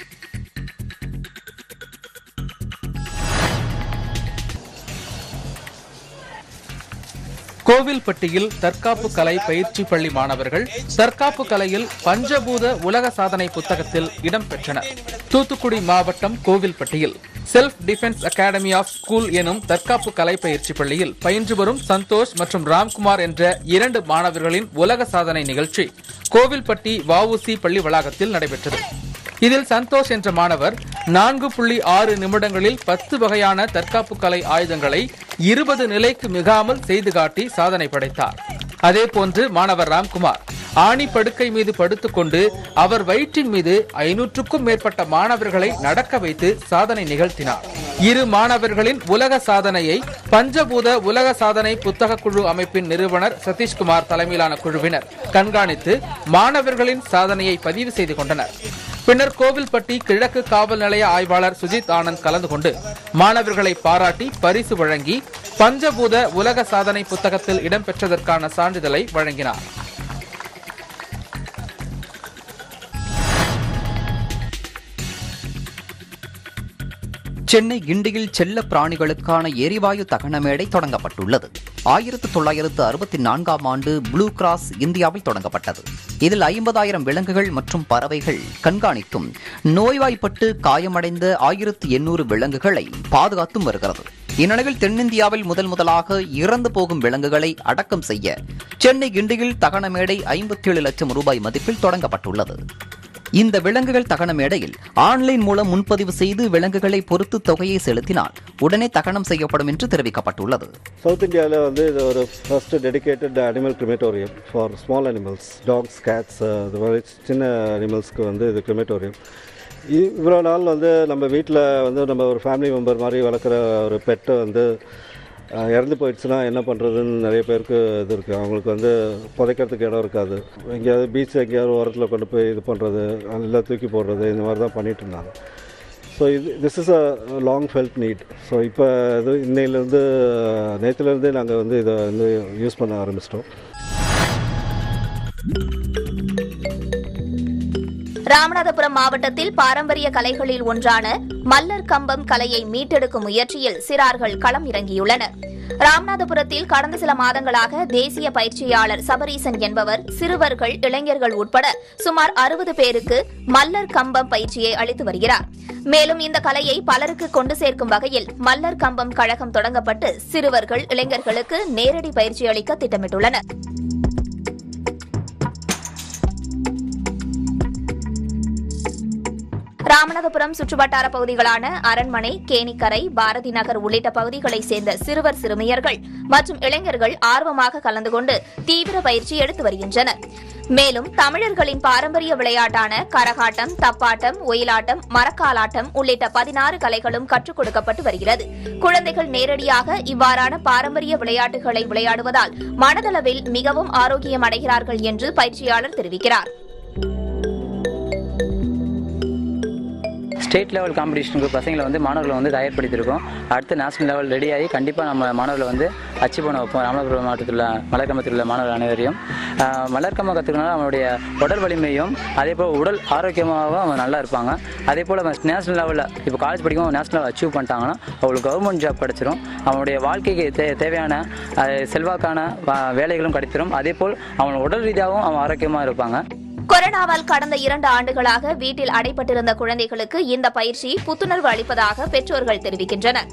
கோவில்பட்டியில் தற்காப்பு கலை பயிற்சி பள்ளி மாணவர்கள் தற்காப்பு கலையில் பஞ்சபூத உலக சாதனை புத்தகத்தில் இடம்பெற்றனர். தூத்துக்குடி மாவட்டம் கோவில்பட்டியில் self defence academy of school எனும் தற்காப்பு கலை பயிற்சி பள்ளியில் பயின்று வரும் சந்தோஷ் மற்றும் ராம்குமார் என்ற இரண்டு மாணவர்களின் உலக சாதனை நிகழ்ச்சி கோவில்பட்டி வஉசி பள்ளி வளாகத்தில் நடைபெற்றது. இதில் சந்தோஷ் என்ற மாணவர் நான்கு புள்ளி ஆறு நிமிடங்களில் பத்து வகையான தற்காப்பு கலை ஆயுதங்களை இருபது நிலைக்கு மிகாமல் செய்து காட்டி சாதனை படைத்தார். அதேபோன்று மாணவர் ராம்குமார் ஆணி படுக்கை மீது படுத்துக்கொண்டு அவர் வயிற்றின் மீது ஐநூற்றுக்கும் மேற்பட்ட மாணவர்களை நடக்க வைத்து சாதனை நிகழ்த்தினார். இரு மாணவர்களின் உலக சாதனையை பஞ்சபூத உலக சாதனை புத்தக குழு அமைப்பின் நிறுவனர் சதீஷ்குமார் தலைமையிலான குழுவினர் கண்காணித்து மாணவர்களின் சாதனையை பதிவு செய்து கொண்டனர். பின்னர் கோவில்பட்டி கிழக்கு காவல் நிலைய ஆய்வாளர் சுஜித் ஆனந்த் கலந்து கொண்டு மாணவர்களை பாராட்டி பரிசு வழங்கி பஞ்சபூத உலக சாதனை புத்தகத்தில் இடம்பெற்றதற்கான சான்றிதழை வழங்கினார். சென்னை கிண்டியில் செல்ல பிராணிகளுக்கான எரிவாயு தகன மேடை தொடங்கப்பட்டுள்ளது. ஆயிரத்து தொள்ளாயிரத்து அறுபத்தி நான்காம் ஆண்டு ப்ளூ கிராஸ் இந்தியாவில் தொடங்கப்பட்டது. இதில் ஐம்பதாயிரம் விலங்குகள் மற்றும் பறவைகள் கண்காணித்தும் நோய்வாய்ப்பட்டு காயமடைந்த ஆயிரத்து எண்ணூறு விலங்குகளை பாதுகாத்தும் வருகிறது. இந்நிலையில் தென்னிந்தியாவில் முதல் முதலாக இறந்து போகும் விலங்குகளை அடக்கம் செய்ய சென்னை கிண்டியில் தகன மேடை ஐம்பத்தி ஏழு லட்சம் ரூபாய் மதிப்பில் தொடங்கப்பட்டுள்ளது. இந்த விலங்குகள் தகன மேடையில் ஆன்லைன் மூலம் முன்பதிவு செய்து விலங்குகளை பொறுத்து தொகையை செலுத்தினால் உடனே தகனம் செய்யப்படும் என்று தெரிவிக்கப்பட்டுள்ளது. சவுத் இந்தியாவில் வந்து இது ஒரு first dedicated animal crematorium for small animals, dogs, cats, அது மாதிரி சின்ன அனிமல்ஸ்க்கு வந்து இது கிரிமேட்டோரியம். இவ்வளோ நாள் வந்து நம்ம வீட்டில் வந்து நம்ம ஒரு ஃபேமிலி மெம்பர் மாதிரி வளர்க்குற ஒரு பெட்டை வந்து இறந்து போயிடுச்சுன்னா என்ன பண்ணுறதுன்னு நிறைய பேருக்கு இது இருக்குது. அவங்களுக்கு வந்து புதைக்கிறதுக்கு இடம் இருக்காது. எங்கேயாவது பீச் எங்கேயாவது ஓரத்தில் கொண்டு போய் இது பண்ணுறது, எல்லாம் தூக்கி போடுறது, இந்த மாதிரி தான் பண்ணிகிட்டு இருந்தாங்க. ஸோ இது this is a long felt need. So இப்போ இது இன்னையிலேருந்து நேற்றுலேருந்தே நாங்கள் வந்து இதை வந்து யூஸ் பண்ண ஆரம்பிச்சிட்டோம். ராமநாதபுரம் மாவட்டத்தில் பாரம்பரிய கலைகளில் ஒன்றான மல்லர் கம்பம் கலையை மீட்டெடுக்கும் முயற்சியில் சிறார்கள் களம் இறங்கியுள்ளனர். ராமநாதபுரத்தில் கடந்த சில மாதங்களாக தேசிய பயிற்சியாளர் சபரீசன் என்பவர் சிறுவர்கள், இளைஞர்கள் உட்பட சுமார் அறுபது பேருக்கு மல்லர் கம்பம் பயிற்சியை அளித்து வருகிறார். மேலும் இந்த கலையை பலருக்கு கொண்டு சேர்க்கும் வகையில் மல்லர் கம்பம் கழகம் தொடங்கப்பட்டு சிறுவர்கள், இளைஞர்களுக்கு நேரடி பயிற்சி அளிக்க திட்டமிட்டுள்ளனர். ராமநாதபுரம் சுற்றுவட்டார பகுதிகளான அரண்மனை, கேணிக்கரை, பாரதி நகர் உள்ளிட்ட பகுதிகளைச் சேர்ந்த சிறுவர், சிறுமியர்கள் மற்றும் இளைஞர்கள் ஆர்வமாக கலந்து கொண்டு தீவிர பயிற்சி எடுத்து வருகின்றனர். மேலும் தமிழர்களின் பாரம்பரிய விளையாட்டான கரகாட்டம், தப்பாட்டம், ஒயிலாட்டம், மரக்காலாட்டம் உள்ளிட்ட பதினாறு கலைகளும் கற்றுக் கொடுக்கப்பட்டு வருகிறது. குழந்தைகள் நேரடியாக இவ்வாறான பாரம்பரிய விளையாட்டுகளை விளையாடுவதால் மனதளவில் மிகவும் ஆரோக்கியம் அடைகிறார்கள் என்று பயிற்சியாளர் தெரிவிக்கிறார். ஸ்டேட் லெவல் காம்படிஷனுக்கு பசங்களை வந்து மாணவர்களை வந்து தயார்படுத்தியிருக்கோம். அடுத்து நேஷனல் லெவல் ரெடியாகி கண்டிப்பாக நம்ம மாணவர்களை வந்து அச்சீவ் பண்ண வைப்போம். ராமநாதபுரம் மாவட்டத்தில் மலர்கம்பத்தில் உள்ள மாணவர்கள் அனைவரையும் மலர்கம்பம் கற்றுக்கனால அவனுடைய உடல் வலிமையும் அதே போல் உடல் ஆரோக்கியமாகவும் அவங்க நல்லா இருப்பாங்க. அதே போல் நேஷனல் லெவலில் இப்போ காலேஜ் படிக்கும் நேஷனல் லெவல் அச்சீவ் பண்ணிட்டாங்கன்னா அவங்களுக்கு கவர்மெண்ட் ஜாப் கிடைச்சிரும். அவனுடைய வாழ்க்கைக்கு தே தேவையான செல்வாக்கான வேலைகளும் கிடைத்திரும். அதே போல் அவன் உடல் ரீதியாகவும் அவன் ஆரோக்கியமாக இருப்பாங்க. கொரோனாவால் கடந்த இரண்டு ஆண்டுகளாக வீட்டில் அடைப்பட்டிருந்த குழந்தைகளுக்கு இந்த பயிற்சி புத்துணர்வு அளிப்பதாக பெற்றோர்கள் தெரிவிக்கின்றனர்.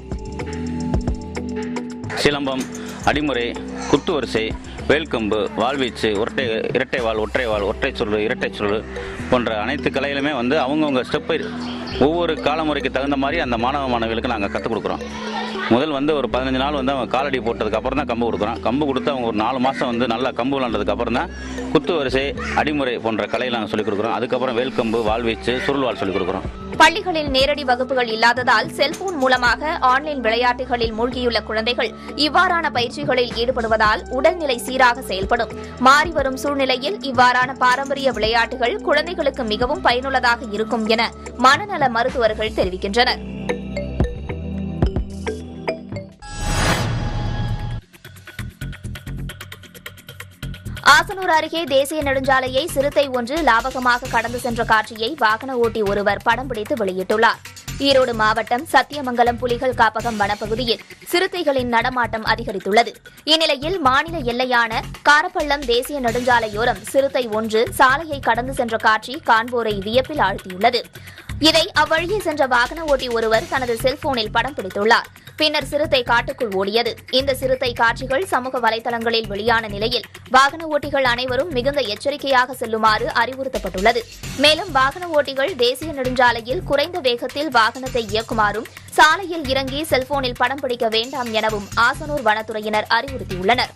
சிலம்பம், அடிமுறை, குத்து வரிசை, வேல்கம்பு, வாழ்வீச்சு, ஒற்றை இரட்டை வாள், ஒற்றை வாள், ஒற்றை சுருள், இரட்டை சுருள் போன்ற அனைத்து கலைகளுமே வந்து அவங்கவுங்க ஸ்டெப்பை ஒவ்வொரு காலமுறைக்கு தகுந்த மாதிரி அந்த மாணவ மாணவிகளுக்கு நாங்கள் கற்றுக் கொடுக்குறோம். முதல் வந்து ஒரு பதினஞ்சு நாள் வந்து அவங்க காலடி போட்டதுக்கு அப்புறம் தான் கம்பு கொடுக்குறோம். கம்பு கொடுத்து அவங்க ஒரு நாலு மாதம் வந்து நல்லா கம்பு விளாண்டதுக்கு அப்புறம் தான் குத்து வரிசை, அடிமுறை போன்ற கலையை நாங்கள் சொல்லிக் கொடுக்குறோம். அதுக்கப்புறம் வேல்கம்பு, வாழ்வீச்சு, சுருள்வாள் சொல்லிக் கொடுக்குறோம். பள்ளிகளில் நேரடி வகுப்புகள் இல்லாததால் செல்போன் மூலமாக ஆன்லைன் விளையாட்டுகளில் மூழ்கியுள்ள குழந்தைகள் இவ்வாறான பயிற்சிகளில் ஈடுபடுவதால் உடல்நிலை சீராக செயல்படும். மாறிவரும் சூழ்நிலையில் இவ்வாறான பாரம்பரிய விளையாட்டுகள் குழந்தைகளுக்கு மிகவும் பயனுள்ளதாக இருக்கும் என மனநல மருத்துவர்கள் தெரிவிக்கின்றனர். ஆசனூர் அருகே தேசிய நெடுஞ்சாலையை சிறுத்தை ஒன்று லாபகமாக கடந்து சென்ற காட்சியை வாகன ஓட்டி ஒருவர் படம் பிடித்து வெளியிட்டுள்ளார். ஈரோடு மாவட்டம் சத்தியமங்கலம் புலிகள் காப்பகம் வனப்பகுதியில் சிறுத்தைகளின் நடமாட்டம் அதிகரித்துள்ளது. இந்நிலையில் மாநில எல்லையான காரப்பள்ளம் தேசிய நெடுஞ்சாலையோரம் சிறுத்தை ஒன்று சாலையை கடந்து சென்ற காட்சி காண்போரை வியப்பில் ஆழ்த்தியுள்ளது. இதை அவ்வழியே சென்ற வாகன ஓட்டி ஒருவர் தனது செல்போனில் படம் பிடித்துள்ளார். பின்னர் சிறுத்தை காட்டுக்குள் ஓடியது. இந்த சிறுத்தை காட்சிகள் சமூக வலைதளங்களில் வெளியான நிலையில் வாகன ஓட்டிகள் அனைவரும் மிகுந்த எச்சரிக்கையாக செல்லுமாறு அறிவுறுத்தப்பட்டுள்ளது. மேலும் வாகன ஓட்டிகள் தேசிய நெடுஞ்சாலையில் குறைந்த வேகத்தில் வாகனத்தை இயக்குமாறும் சாலையில் இறங்கி செல்போனில் படம் பிடிக்க வேண்டாம் எனவும் ஆசனூர் வனத்துறையினர் அறிவுறுத்தியுள்ளனர்.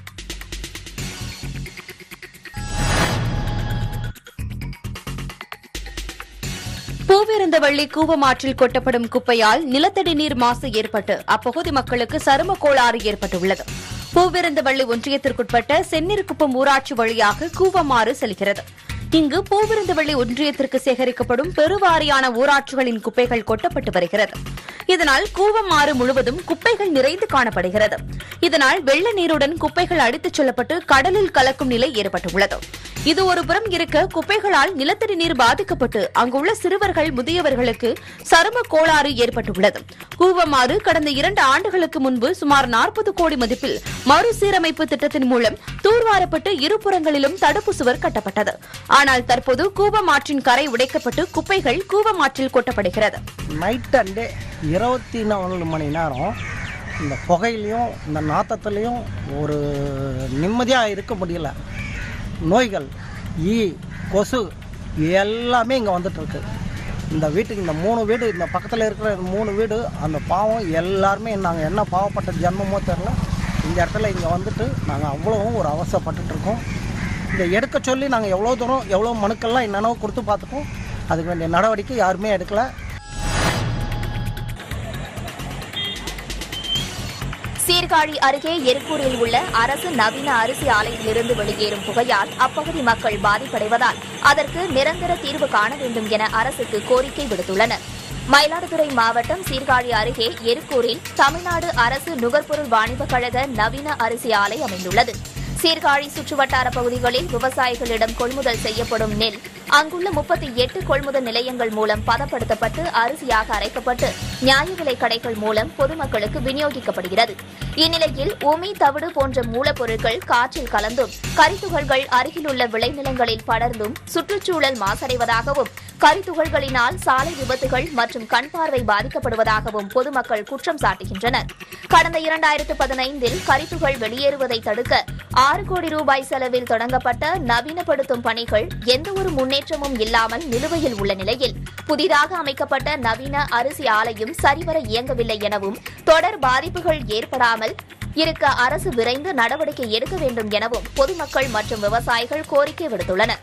பூவிருந்தவள்ளி கூவமாற்றில் கொட்டப்படும் குப்பையால் நிலத்தடி நீர் மாசு ஏற்பட்டு அப்பகுதி மக்களுக்கு சரும கோளாறு ஏற்பட்டுள்ளது. பூவிருந்தவள்ளி ஒன்றியத்திற்குட்பட்ட செந்நிற்குப்பம் ஊராட்சி வழியாக கூவமாறு செல்கிறது. இங்கு பூவிருந்தவள்ளி ஒன்றியத்திற்கு சேகரிக்கப்படும் பெருவாரியான ஊராட்சிகளின் குப்பைகள் கொட்டப்பட்டு வருகிறது. இதனால் கூவமாறு முழுவதும் குப்பைகள் நிறைந்து காணப்படுகிறது. இதனால் வெள்ள நீருடன் குப்பைகள் அடித்துச் செல்லப்பட்டு கடலில் கலக்கும் நிலை ஏற்பட்டுள்ளது. இது ஒருபுறம் இருக்க குப்பைகளால் நிலத்தடி நீர் பாதிக்கப்பட்டு அங்குள்ள சிறுவர்கள், முதியவர்களுக்கு சரும கோளாறு ஏற்பட்டுள்ளது. கூவமாறு கடந்த இரண்டு ஆண்டுகளுக்கு முன்பு சுமார் நாற்பது கோடி மதிப்பில் மறுசீரமைப்பு திட்டத்தின் மூலம் தூர்வாரப்பட்டு இருபுறங்களிலும் தடுப்பு சுவர் கட்டப்பட்டது. ஆனால் தற்போது கூவமாற்றின் கரை உடைக்கப்பட்டு குப்பைகள் கூவமாற்றில் கொட்டப்படுகிறது. நைட் அண்ட் டே இருபத்தி நாலு மணி நேரம் இந்த புகையிலையும் இந்த நாத்தத்துலேயும் ஒரு நிம்மதியாக இருக்க முடியல. நோய்கள், ஈ, கொசு எல்லாமே இங்கே வந்துட்டுருக்கு. இந்த வீட்டுக்கு இந்த மூணு வீடு, இந்த பக்கத்தில் இருக்கிற மூணு வீடு, அந்த பாவம் எல்லாருமே நாங்கள் என்ன பாவப்பட்ட ஜென்மமோ தெரில, இந்த இடத்துல இங்கே வந்துட்டு நாங்கள் அவ்வளோவும் ஒரு அவசரப்பட்டுருக்கோம். இதை எடுக்க சொல்லி நாங்கள் எவ்வளோ தூரம் எவ்வளோ மனுக்கள்லாம் என்னென்னவோ கொடுத்து பார்த்துட்டோம். அதுக்கு வேண்டிய நடவடிக்கை யாருமே எடுக்கலை. சீர்காழி அருகே எருக்கூரில் உள்ள அரசு நவீன அரிசி ஆலையிலிருந்து வெளியேறும் புகையால் அப்பகுதி மக்கள் பாதிப்படைவதால் அதற்கு நிரந்தர தீர்வு காண வேண்டும் என அரசுக்கு கோரிக்கை விடுத்துள்ளனர். மயிலாடுதுறை மாவட்டம் சீர்காழி அருகே எருக்கூரில் தமிழ்நாடு அரசு நுகர்பொருள் வாணிபக் கழக நவீன அரிசி ஆலை அமைந்துள்ளது. சீர்காழி சுற்றுவட்டார பகுதிகளில் விவசாயிகளிடம் கொள்முதல் செய்யப்படும் நெல் அங்குள்ள முப்பத்தி எட்டு கொள்முதல் நிலையங்கள் மூலம் பதப்படுத்தப்பட்டு அரிசியாக அரைக்கப்பட்டு நியாய விலை கடைகள் மூலம் பொதுமக்களுக்கு விநியோகிக்கப்படுகிறது. இந்நிலையில் உமி, தவிடு போன்ற மூலப்பொருட்கள் காற்றில் கலந்தும் கரித்துகள்கள் அருகிலுள்ள விளைநிலங்களில் படர்ந்தும் சுற்றுச்சூழல் மாசடைவதாகவும் கரித்துகள்களினால் சாலை விபத்துகள் மற்றும் கண் பார்வை பாதிக்கப்படுவதாகவும் பொதுமக்கள் குற்றம் சாட்டுகின்றனர். கடந்த இரண்டாயிரத்து பதினைந்தில் கரித்துகள் வெளியேறுவதை தடுக்க ஆறு கோடி ரூபாய் செலவில் தொடங்கப்பட்ட நவீனப்படுத்தும் பணிகள் எந்தவொரு முன்னேற்றமும் இல்லாமல் நிலுவையில் உள்ள நிலையில் புதிதாக அமைக்கப்பட்ட நவீன அரிசி ஆலையும் சரிவர இயங்கவில்லை எனவும் தொடர் பாதிப்புகள் ஏற்படாமல் இருக்க அரசு விரைந்து நடவடிக்கை எடுக்க வேண்டும் எனவும் பொதுமக்கள் மற்றும் விவசாயிகள் கோரிக்கை விடுத்துள்ளனர்.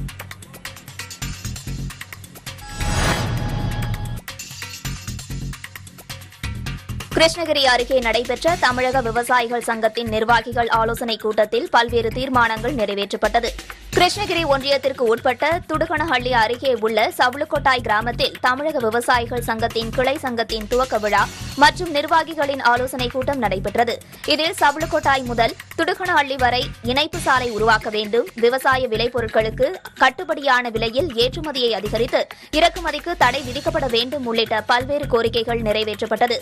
கிருஷ்ணகிரி அருகே நடைபெற்ற தமிழக விவசாயிகள் சங்கத்தின் நிர்வாகிகள் ஆலோசனைக் கூட்டத்தில் பல்வேறு தீர்மானங்கள் நிறைவேற்றப்பட்டது. கிருஷ்ணகிரி ஒன்றியத்திற்கு உட்பட்ட துடுகனஹள்ளி அருகே உள்ள சவுளுக்கொட்டாய் கிராமத்தில் தமிழக விவசாயிகள் சங்கத்தின் கிளை சங்கத்தின் துவக்க விழா மற்றும் நிர்வாகிகளின் ஆலோசனைக் கூட்டம் நடைபெற்றது. இதில் சவுளுக்கொட்டாய் முதல் துடுகனஹள்ளி வரை இணைப்பு சாலை உருவாக்க வேண்டும், விவசாய விளைபொருட்களுக்கு கட்டுப்படியான விலையில் ஏற்றுமதியை அதிகரித்து இறக்குமதிக்கு தடை விதிக்கப்பட வேண்டும் உள்ளிட்ட பல்வேறு கோரிக்கைகள் நிறைவேற்றப்பட்டது.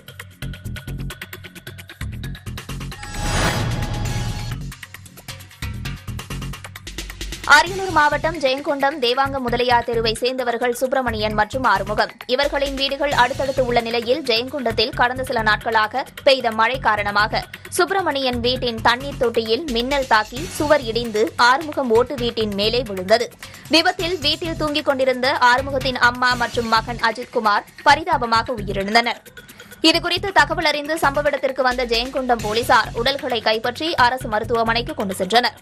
அரியலூர் மாவட்டம் ஜெயங்கொண்டம் தேவாங்க முதலியார் தெருவை சேர்ந்தவர்கள் சுப்பிரமணியன் மற்றும் ஆறுமுகம். இவர்களின் வீடுகள் அடுத்தடுத்து உள்ள நிலையில் ஜெயங்கொண்டத்தில் கடந்த சில நாட்களாக பெய்த மழை காரணமாக சுப்பிரமணியன் வீட்டின் தண்ணீர் தொட்டியில் மின்னல் தாக்கி சுவர் இடிந்து ஆறுமுகம் ஓட்டு வீட்டின் மேலே விழுந்தது. விபத்தில் வீட்டில் தூங்கிக் கொண்டிருந்த ஆறுமுகத்தின் அம்மா மற்றும் மகன் அஜித்குமார் பரிதாபமாக உயிரிழந்தனர். இதுகுறித்து தகவல் அறிந்து சம்பவ இடத்திற்கு வந்த ஜெயங்கொண்டம் போலீசார் உடல்களை கைப்பற்றி அரசு மருத்துவமனைக்கு கொண்டு சென்றனர்.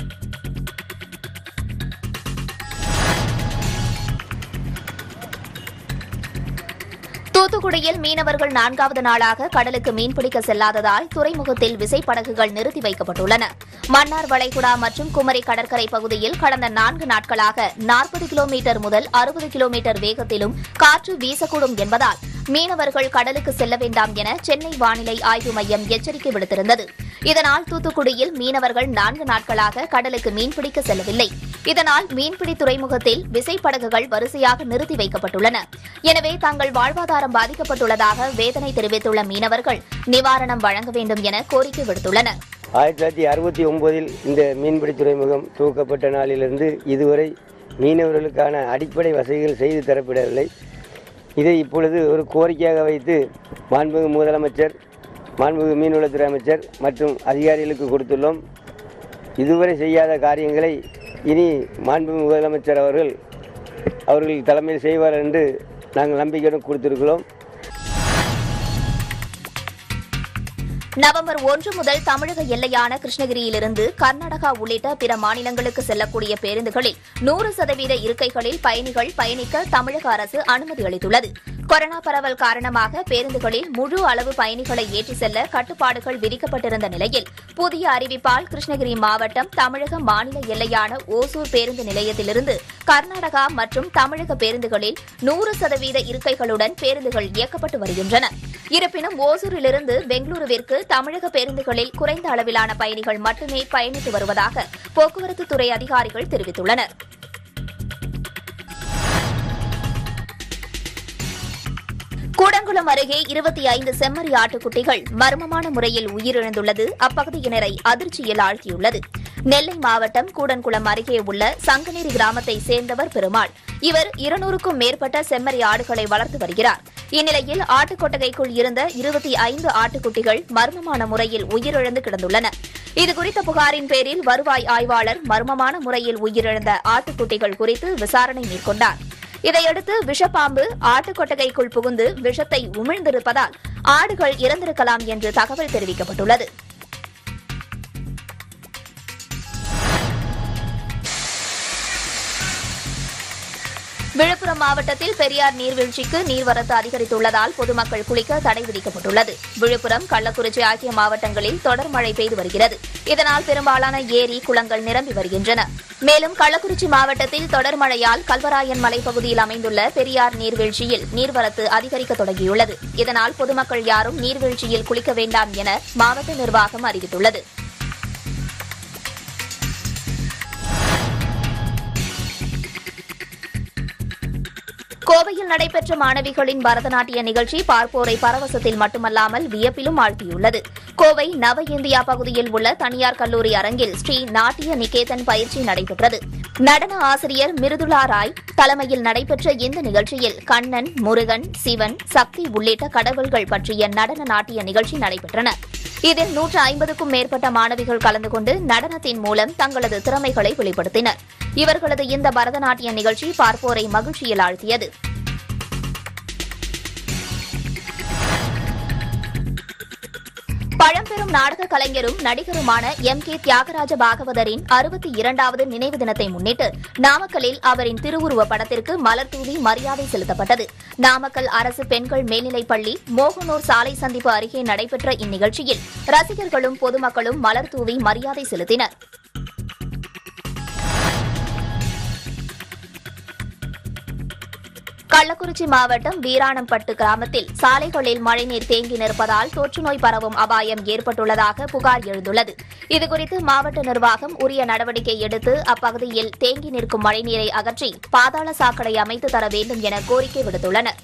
தூத்துக்குடியில் மீனவர்கள் நான்காவது நாளாக கடலுக்கு மீன்பிடிக்க செல்லாததால் துறைமுகத்தில் விசைப்படகுகள் நிறுத்தி வைக்கப்பட்டுள்ளன. மன்னார் வளைகுடா மற்றும் குமரி கடற்கரை பகுதியில் கடந்த நான்கு நாட்களாக நாற்பது கிலோமீட்டர் முதல் அறுபது கிலோமீட்டர் வேகத்திலும் காற்று வீசக்கூடும் என்பதால் மீனவர்கள் கடலுக்கு செல்ல வேண்டாம் என சென்னை வானிலை ஆய்வு மையம் எச்சரிக்கை விடுத்திருந்தது. இதனால் தூத்துக்குடியில் மீனவர்கள் நான்கு நாட்களாக கடலுக்கு மீன்பிடிக்க செல்லவில்லை. இதனால் மீன்பிடி துறைமுகத்தில் விசைப்படகுகள் வரிசையாக நிறுத்தி வைக்கப்பட்டுள்ளன. எனவே தங்கள் வாழ்வாதாரம் பாதிக்கப்பட்டுள்ளதாக வேதனை தெரிவித்துள்ள மீனவர்கள் நிவாரணம் வழங்க வேண்டும் என கோரிக்கை விடுத்துள்ளனர். ஆயிரத்தி தொள்ளாயிரத்தி அறுபத்தி ஒன்பதில் இந்த மீன்பிடி துறைமுகம் துவக்கப்பட்ட நாளிலிருந்து இதுவரை மீனவர்களுக்கான அடிப்படை வசதிகள் செய்து தரப்படவில்லை. இதை இப்பொழுது ஒரு கோரிக்கையாக வைத்து மாண்புமிகு முதலமைச்சர், மாண்புமிகு மீன்வளத்துறை அமைச்சர் மற்றும் அதிகாரிகளுக்கு கொடுத்துள்ளோம். இதுவரை செய்யாத காரியங்களை இனி மாண்புமிகு முதலமைச்சர் அவர்கள் அவர்கள் தலைமையில் செய்வார் என்று நாங்கள் நம்பிக்கையுடன் கொடுத்திருக்கிறோம். நவம்பர் ஒன்று முதல் தமிழக எல்லையான கிருஷ்ணகிரியிலிருந்து கர்நாடகா உள்ளிட்ட பிற மாநிலங்களுக்கு செல்லக்கூடிய பேருந்துகளில் நூறு சதவீத இருக்கைகளில் பயணிகள் பயணிக்க தமிழக அரசு அனுமதி அளித்துள்ளது. கொரோனா பரவல் காரணமாக பேருந்துகளில் முழு அளவு பயணிகளை ஏற்றி செல்ல கட்டுப்பாடுகள் விதிக்கப்பட்டிருந்த நிலையில் புதிய அறிவிப்பால் கிருஷ்ணகிரி மாவட்டம் தமிழக மாநில எல்லையான ஓசூர் பேருந்து நிலையத்திலிருந்து கர்நாடகா மற்றும் தமிழக பேருந்துகளில் நூறு சதவீத இருக்கைகளுடன் பேருந்துகள் இயக்கப்பட்டு வருகின்றன. இருப்பினும் ஓசூரிலிருந்து பெங்களூருவிற்கு தமிழக பேருந்துகளில் குறைந்த அளவிலான பயணிகள் மட்டுமே பயணித்து வருவதாக போக்குவரத்து துறை அதிகாரிகள் தெரிவித்துள்ளனர். கூடங்குளம் அருகே இருபத்தி ஐந்து செம்மறி ஆட்டுக்குட்டிகள் மர்மமான முறையில் உயிரிழந்துள்ளது அப்பகுதியினரை அதிர்ச்சியில் ஆழ்த்தியுள்ளது. நெல்லை மாவட்டம் கூடன்குளம் அருகே உள்ள சங்கநேரி கிராமத்தை சேர்ந்தவர் பெருமாள். இவர் இருநூறுக்கும் மேற்பட்ட செம்மறி ஆடுகளை வளர்த்து வருகிறார். இந்நிலையில் ஆட்டுக்கொட்டகைக்குள் இருந்த இருபத்தி ஐந்து ஆட்டுக்குட்டிகள் மர்மமான முறையில் உயிரிழந்து கிடந்துள்ளன. இதுகுறித்த புகாரின் பேரில் வருவாய் ஆய்வாளர் மர்மமான முறையில் உயிரிழந்த ஆட்டுக்குட்டிகள் குறித்து விசாரணை மேற்கொண்டார். இதையடுத்து விஷப்பாம்பு ஆட்டுக்கொட்டகைக்குள் புகுந்து விஷத்தை உமிழ்ந்திருப்பதால் ஆடுகள் இறந்திருக்கலாம் என்று தகவல் தெரிவிக்கப்பட்டுள்ளது. விழுப்புரம் மாவட்டத்தில் பெரியார் நீர்வீழ்ச்சிக்கு நீர்வரத்து அதிகரித்துள்ளதால் பொதுமக்கள் குளிக்க தடை விதிக்கப்பட்டுள்ளது. விழுப்புரம், கள்ளக்குறிச்சி ஆகிய மாவட்டங்களில் தொடர் மழை பெய்து வருகிறது. இதனால் பெரும்பாலான ஏரி, குளங்கள் நிரம்பி வருகின்றன. மேலும் கள்ளக்குறிச்சி மாவட்டத்தில் தொடர் மழையால் கல்வராயன் மலைப்பகுதியில் அமைந்துள்ள பெரியார் நீர்வீழ்ச்சியில் நீர்வரத்து அதிகரிக்க தொடங்கியுள்ளது. இதனால் பொதுமக்கள் யாரும் நீர்வீழ்ச்சியில் குளிக்க வேண்டாம் என மாவட்ட நிர்வாகம் அறிவித்துள்ளது. கோவையில் நடைபெற்ற மாணவிகளின் பரதநாட்டிய நிகழ்ச்சி பார்ப்போரை பரவசத்தில் மட்டுமல்லாமல் வியப்பிலும் ஆழ்த்தியுள்ளது. கோவை நவ இந்தியா பகுதியில் உள்ள தனியார் கல்லூரி அரங்கில் ஸ்ரீ நாட்டிய நிகேதன் பயிற்சி நடைபெற்றது. நடன ஆசிரியர் மிருதுளா ராய் தலைமையில் நடைபெற்ற இந்த நிகழ்ச்சியில் கண்ணன், முருகன், சிவன், சக்தி உள்ளிட்ட கடவுள்கள் பற்றிய நடன நாட்டிய நிகழ்ச்சி நடைபெற்றன. இதில் நூற்று ஐம்பதுக்கும் மேற்பட்ட மாணவிகள் கலந்து கொண்டு நடனத்தின் மூலம் தங்களது திறமைகளை வெளிப்படுத்தினர். இவர்களது இந்த பரதநாட்டிய நிகழ்ச்சி பார்ப்போரை மகிழ்ச்சியில் ஆழ்த்தியது. பழம்பெரும் நாடக கலைஞரும் நடிகருமான எம் கே தியாகராஜ பாகவதரின் அறுபத்தி இரண்டாவது நினைவு தினத்தை முன்னிட்டு நாமக்கல்லில் அவரின் திருவுருவ படத்திற்கு மலர் தூவி மரியாதை செலுத்தப்பட்டது. நாமக்கல் அரசு பெண்கள் மேல்நிலைப் பள்ளி மோகனூர் சாலை சந்திப்பு அருகே நடைபெற்ற இந்நிகழ்ச்சியில் ரசிகர்களும் பொதுமக்களும் மலர் தூவி மரியாதை செலுத்தினர். கள்ளக்குறிச்சி மாவட்டம் வீராணம்பட்டு கிராமத்தில் சாலைகளில் மழைநீர் தேங்கி நிற்பதால் தொற்றுநோய் பரவும் அபாயம் ஏற்பட்டுள்ளதாக புகார் எழுந்துள்ளது. இதுகுறித்து மாவட்ட நிர்வாகம் உரிய நடவடிக்கை எடுத்து அப்பகுதியில் தேங்கி நிற்கும் மழைநீரை அகற்றி பாதாள சாக்கடை அமைத்து தர வேண்டும் என கோரிக்கை விடுத்துள்ளனர்.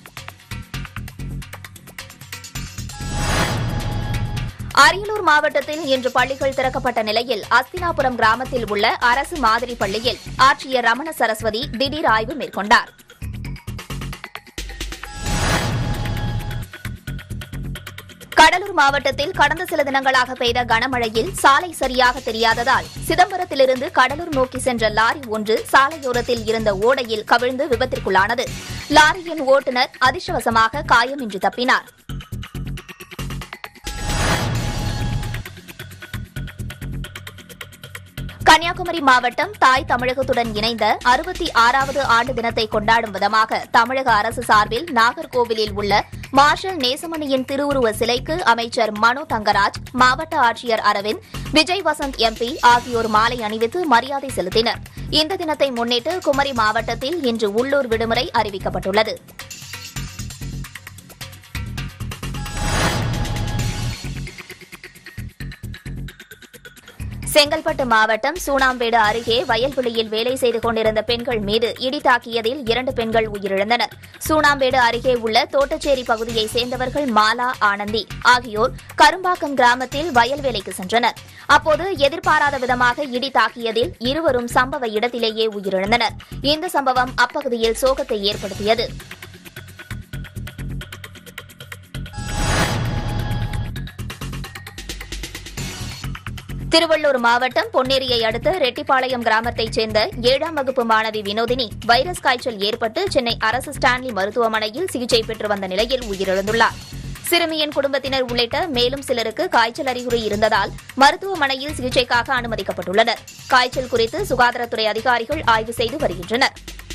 அரியலூர் மாவட்டத்தில் இன்று பள்ளிகள் திறக்கப்பட்ட நிலையில் அஸ்தினாபுரம் கிராமத்தில் உள்ள அரசு மாதிரி பள்ளியில் ஆட்சியர் ரமண சரஸ்வதி திடீர் ஆய்வு மேற்கொண்டார். கடலூர் மாவட்டத்தில் கடந்த சில தினங்களாக பெய்த கனமழையில் சாலை சரியாக தெரியாததால் சிதம்பரத்திலிருந்து கடலூர் நோக்கி சென்ற லாரி ஒன்று சாலையோரத்தில் இருந்த ஓடையில் கவிழ்ந்து விபத்திற்குள்ளானது. லாரியின் ஓட்டுநர் அதிர்ஷ்டவசமாக காயமின்றி தப்பினார். கன்னியாகுமரி மாவட்டம் தாய் தமிழகத்துடன் இணைந்த அறுபத்தி ஆறாவது ஆண்டு தினத்தை கொண்டாடும் விதமாக தமிழக அரசு சார்பில் நாகர்கோவிலில் உள்ள மார்ஷல் நேசமணியின் திருவுருவ சிலைக்கு அமைச்சர் மனோ தங்கராஜ், மாவட்ட ஆட்சியர் அரவிந்த், விஜய் வசந்த் எம்பி ஆகியோர் மாலை அணிவித்து மரியாதை செலுத்தினர். இந்த தினத்தை முன்னிட்டு குமரி மாவட்டத்தில் இன்று உள்ளூர் விடுமுறை அறிவிக்கப்பட்டுள்ளது. செங்கல்பட்டு மாவட்டம் சூனாம்பேடு அருகே வயல்வெளியில் வேலை செய்து கொண்டிருந்த பெண்கள் மீது இடி தாக்கியதில் இரண்டு பெண்கள் உயிரிழந்தனர். சூனாம்பேடு அருகே உள்ள தோட்டச்சேரி பகுதியைச் சேர்ந்தவர்கள் மாலா, ஆனந்தி ஆகியோர் கரும்பாக்கம் கிராமத்தில் வயல் வேலைக்கு சென்றனர். அப்போது எதிர்பாராத விதமாக இடி தாக்கியதில் இருவரும் சம்பவ இடத்திலேயே உயிரிழந்தனர். இந்த சம்பவம் அப்பகுதியில் சோகத்தை ஏற்படுத்தியது. திருவள்ளூர் மாவட்டம் பொன்னேரியை அடுத்த ரெட்டிப்பாளையம் கிராமத்தைச் சேர்ந்த ஏழாம் வகுப்பு மாணவி வினோதினி வைரஸ் காய்ச்சல் ஏற்பட்டு சென்னை அரசு ஸ்டான்லி மருத்துவமனையில் சிகிச்சை பெற்று வந்த நிலையில் உயிரிழந்துள்ளார். சிறுமியின் குடும்பத்தினர் உள்ளிட்ட மேலும் சிலருக்கு காய்ச்சல் அறிகுறி இருந்ததால் மருத்துவமனையில் சிகிச்சைக்காக அனுமதிக்கப்பட்டுள்ளனர். காய்ச்சல் குறித்து சுகாதாரத்துறை அதிகாரிகள் ஆய்வு செய்து வருகின்றனர்.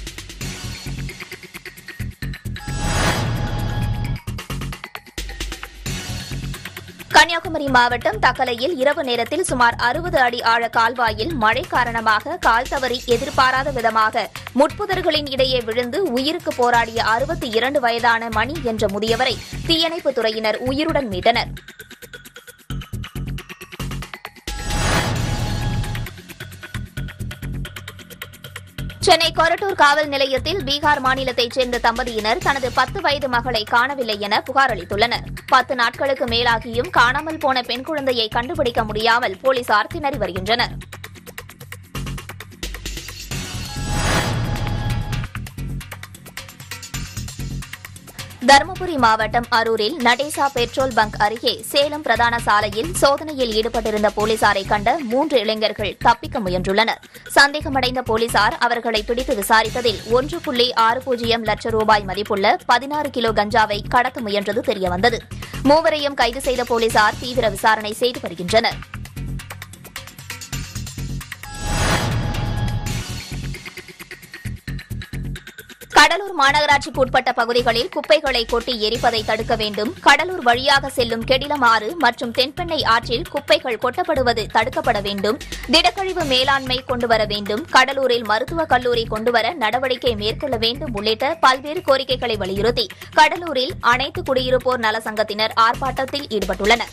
கன்னியாகுமரி மாவட்டம் தக்கலையில் இரவு நேரத்தில் சுமார் அறுபது அடி ஆழ கால்வாயில் மழை காரணமாக கால் தவறி எதிர்பாராத விதமாக முட்புதர்களின் இடையே விழுந்து உயிருக்கு போராடிய அறுபத்தி இரண்டு வயதான மணி என்ற முதியவரை தீயணைப்புத் துறையினர் உயிருடன் மீட்டனர். சென்னை கொரட்டூர் காவல் நிலையத்தில் பீகார் மாநிலத்தைச் சேர்ந்த தம்பதியினர் தனது பத்து வயது மகளை காணவில்லை என புகார் அளித்துள்ளனர். பத்து நாட்களுக்கு மேலாகியும் காணாமல் போன பெண் குழந்தையை கண்டுபிடிக்க முடியாமல் போலீசார் திணறி வருகின்றனர். தருமபுரி மாவட்டம் அரூரில் நடேசா பெட்ரோல் பங்க் அருகே சேலம் பிரதான சாலையில் சோதனையில் ஈடுபட்டிருந்த போலீசாரை கண்ட மூன்று இளைஞர்கள் தப்பிக்க முயன்றுள்ளனர். சந்தேகமடைந்த போலீசார் அவர்களை பிடித்து விசாரித்ததில் ஒன்று புள்ளி ஆறு பூஜ்ஜியம் லட்சம் ரூபாய் மதிப்புள்ள பதினாறு கிலோ கஞ்சாவை கடத்த முயன்றது தெரியவந்தது. மூவரையும் கைது செய்த போலீசார் தீவிர விசாரணை செய்து வருகின்றனர். கடலூர் மாநகராட்சிக்கு உட்பட்ட பகுதிகளில் குப்பைகளை கொட்டி எரிப்பதை தடுக்க வேண்டும். கடலூர் வழியாக செல்லும் கெடிலம் ஆறு மற்றும் தென்பெண்ணை ஆற்றில் குப்பைகள் கொட்டப்படுவது தடுக்கப்பட வேண்டும். திடக்கழிவு மேலாண்மை கொண்டுவர வேண்டும். கடலூரில் மருத்துவக் கல்லூரி கொண்டுவர நடவடிக்கை மேற்கொள்ள வேண்டும் உள்ளிட்ட பல்வேறு கோரிக்கைகளை வலியுறுத்தி கடலூரில் அனைத்து குடியிருப்போர் நல சங்கத்தினர் ஆர்ப்பாட்டத்தில் ஈடுபட்டுள்ளனர்.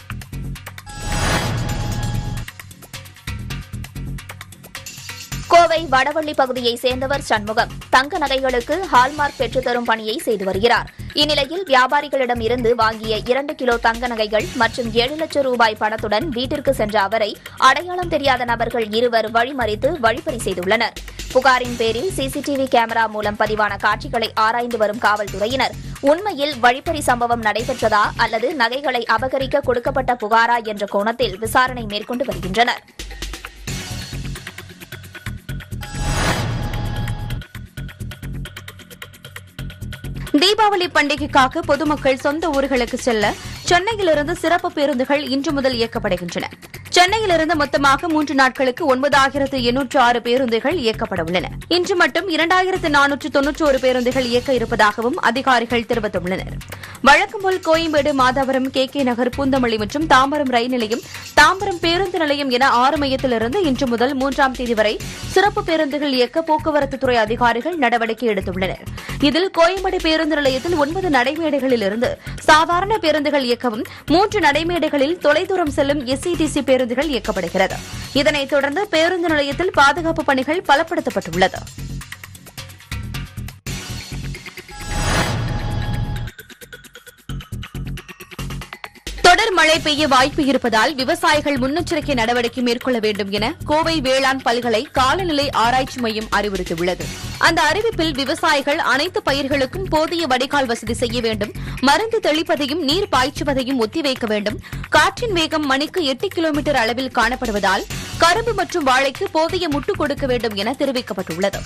கோவை கோவை வடவள்ளி பகுதியை சேர்ந்தவர் சண்முகம் தங்க நகைகளுக்கு ஹால்மார்க் பெற்றுத்தரும் பணியை செய்து வருகிறார். இந்நிலையில் வியாபாரிகளிடம் இருந்து வாங்கிய இரண்டு கிலோ தங்க நகைகள் மற்றும் ஏழு லட்சம் ரூபாய் பணத்துடன் வீட்டிற்கு சென்ற அவரை அடையாளம் தெரியாத நபர்கள் இருவர் வழிமறித்து வழிப்பறி செய்துள்ளனர். புகாரின் பேரில் சிசிடிவி கேமரா மூலம் பதிவான காட்சிகளை ஆராய்ந்து வரும் காவல்துறையினர் உண்மையில் வழிப்பறி சம்பவம் நடைபெற்றதா அல்லது நகைகளை அபகரிக்க கொடுக்கப்பட்ட புகாரா என்ற கோணத்தில் விசாரணை மேற்கொண்டு வருகின்றனர். தீபாவளி பண்டிகைக்காக பொதுமக்கள் சொந்த ஊர்களுக்கு செல்ல சென்னையிலிருந்து சிறப்பு பேருந்துகள் இன்று முதல் இயக்கப்படுகின்றன. சென்னையிலிருந்து மொத்தமாக மூன்று நாட்களுக்கு ஒன்பதாயிரத்து எண்ணூற்று ஆறு பேருந்துகள் இயக்கப்பட உள்ளன. இன்று மட்டும் இரண்டாயிரத்து நானூற்று தொன்னூற்றி ஒரு பேருந்துகள் இயக்க இருப்பதாகவும் அதிகாரிகள் தெரிவித்துள்ளனர். வழக்கம்போல் கோயம்பேடு, மாதவரம், கே கே நகர், பூந்தமல்லி மற்றும் தாம்பரம் ரயில் நிலையம், தாம்பரம் பேருந்து நிலையம் என ஆறு மையத்திலிருந்து இன்று முதல் மூன்றாம் தேதி வரை சிறப்பு பேருந்துகள் இயக்க போக்குவரத்துத்துறை அதிகாரிகள் நடவடிக்கை எடுத்துள்ளனர். இதில் கோயம்பேடு பேருந்து நிலையத்தில் ஒன்பது நடைமேடைகளிலிருந்து சாதாரண பேருந்துகள் இயக்கவும், மூன்று நடைமேடைகளில் தொலைதூரம் செல்லும் எஸ்இடிசி பேருந்துகள் இயக்கப்படுகிறது. இதனைத் தொடர்ந்து பேருந்து நிலையத்தில் பாதுகாப்பு பணிகள் பலப்படுத்தப்பட்டுள்ளது. தொடர் மழை பெய்ய வாய்ப்பு இருப்பதால் விவசாயிகள் முன்னெச்சரிக்கை நடவடிக்கை மேற்கொள்ள வேண்டும் என கோவை வேளாண் பல்கலை காலநிலை ஆராய்ச்சி மையம் அறிவுறுத்தியுள்ளது. அந்த அறிவிப்பில் விவசாயிகள் அனைத்து பயிர்களுக்கும் போதிய வடிகால் வசதி செய்ய வேண்டும், மருந்து தெளிப்பதையும் நீர் பாய்ச்சுவதையும் ஒத்திவைக்க வேண்டும், காற்றின் வேகம் மணிக்கு எட்டு கிலோமீட்டர் அளவில் காணப்படுவதால் கரும்பு மற்றும் வாழைக்கு போதிய முட்டு கொடுக்க வேண்டும் என தெரிவிக்கப்பட்டுள்ளது.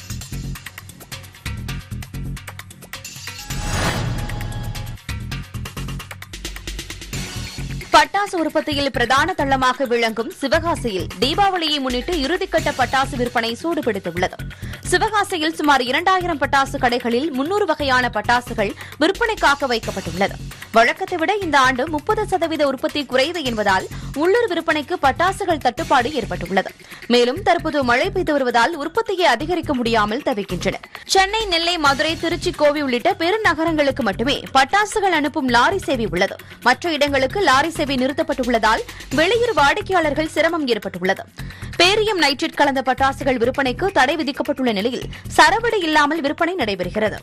பட்டாசு உற்பத்தியில் பிரதான தளமாக விளங்கும் சிவகாசியில் தீபாவளியை முன்னிட்டு இறுதிக்கட்ட பட்டாசு விற்பனை சூடுபிடித்துள்ளது. சிவகாசியில் சுமார் இரண்டாயிரம் பட்டாசு கடைகளில் முன்னூறு வகையான பட்டாசுகள் விற்பனைக்காக வைக்கப்பட்டுள்ளது. வழக்கத்தை விட இந்த ஆண்டு முப்பது சதவீத உற்பத்தி குறைவு என்பதால் உள்ளூர் விற்பனைக்கு பட்டாசுகள் தட்டுப்பாடு ஏற்பட்டுள்ளது. மேலும் தற்போது மழை பெய்து வருவதால் உற்பத்தியை அதிகரிக்க முடியாமல் தவிக்கின்றன. சென்னை, நெல்லை, மதுரை, திருச்சி, கோவை உள்ளிட்ட பெருநகரங்களுக்கு மட்டுமே பட்டாசுகள் அனுப்பும் லாரி சேவை உள்ளது. மற்ற இடங்களுக்கு லாரி சேவை நிறுத்தப்பட்டுள்ளதால் வெளியூர் வாடிக்கையாளர்கள் சிரமம் ஏற்பட்டுள்ளது. பேரியம் நைட்ரேட் கலந்த பட்டாசுகள் விற்பனைக்கு தடை விதிக்கப்பட்டுள்ள நிலையில் சரவடி இல்லாமல் விற்பனை நடைபெறுகிறது.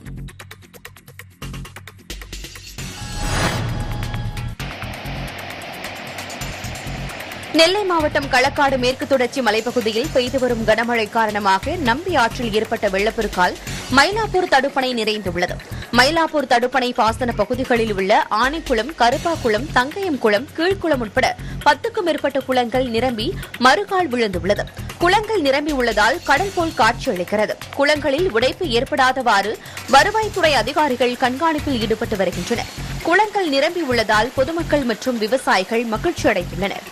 நெல்லை மாவட்டம் களக்காடு மேற்கு தொடர்ச்சி மலைப்பகுதியில் பெய்து வரும் கனமழை காரணமாக நம்பி ஆற்றில் ஏற்பட்ட வெள்ளப்பெருக்கால் மயிலாப்பூர் தடுப்பணை நிறைந்துள்ளது. மயிலாப்பூர் தடுப்பணை பாசன பகுதிகளில் உள்ள ஆனைக்குளம், கருப்பாக்குளம், தங்கையம்குளம், கீழ்குளம் உட்பட பத்துக்கும் மேற்பட்ட குளங்கள் நிரம்பி மறுகால் விழுந்துள்ளது. குளங்கள் நிரம்பி உள்ளதால் கடல் போல் காட்சியளிக்கிறது. குளங்களில் உடைப்பு ஏற்படாதவாறு வருவாய்த்துறை அதிகாரிகள் கண்காணிப்பில் ஈடுபட்டு வருகின்றனர். குளங்கள் நிரம்பி உள்ளதால் பொதுமக்கள் மற்றும் விவசாயிகள் மகிழ்ச்சி அடைந்துள்ளனர்.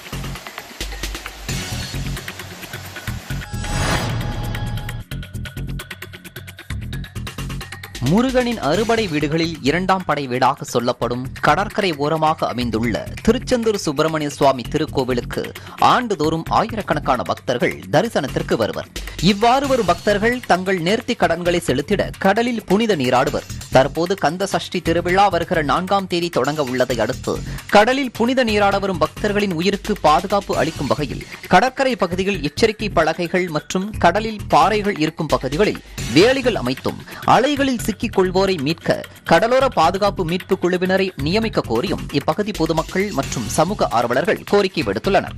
முருகனின் அறுபடை வீடுகளில் இரண்டாம் படை வீடாக சொல்லப்படும் கடற்கரை ஓரமாக அமைந்துள்ள திருச்செந்தூர் சுப்பிரமணிய சுவாமி திருக்கோவிலுக்கு ஆண்டுதோறும் ஆயிரக்கணக்கான பக்தர்கள் தரிசனத்திற்கு வருவர். இவ்வாறு வரும் பக்தர்கள் தங்கள் நேர்த்தி கடன்களை செலுத்திட கடலில் புனித நீராடுவர். தற்போது கந்த சஷ்டி திருவிழா வருகிற நான்காம் தேதி தொடங்க உள்ளதை அடுத்து கடலில் புனித நீராட வரும் பக்தர்களின் உயிருக்கு பாதுகாப்பு அளிக்கும் வகையில் கடற்கரை பகுதியில் எச்சரிக்கை பலகைகள் மற்றும் கடலில் பாறைகள் இருக்கும் பகுதிகளில் வேலிகள் அமைத்தும் அலைகளில் சிக்கிக் கொள்வோரை மீட்க கடலோர பாதுகாப்பு மீட்பு குழுவினரை நியமிக்க கோரியும் இப்பகுதி பொதுமக்கள் மற்றும் சமூக ஆர்வலர்கள் கோரிக்கை விடுத்துள்ளனர்.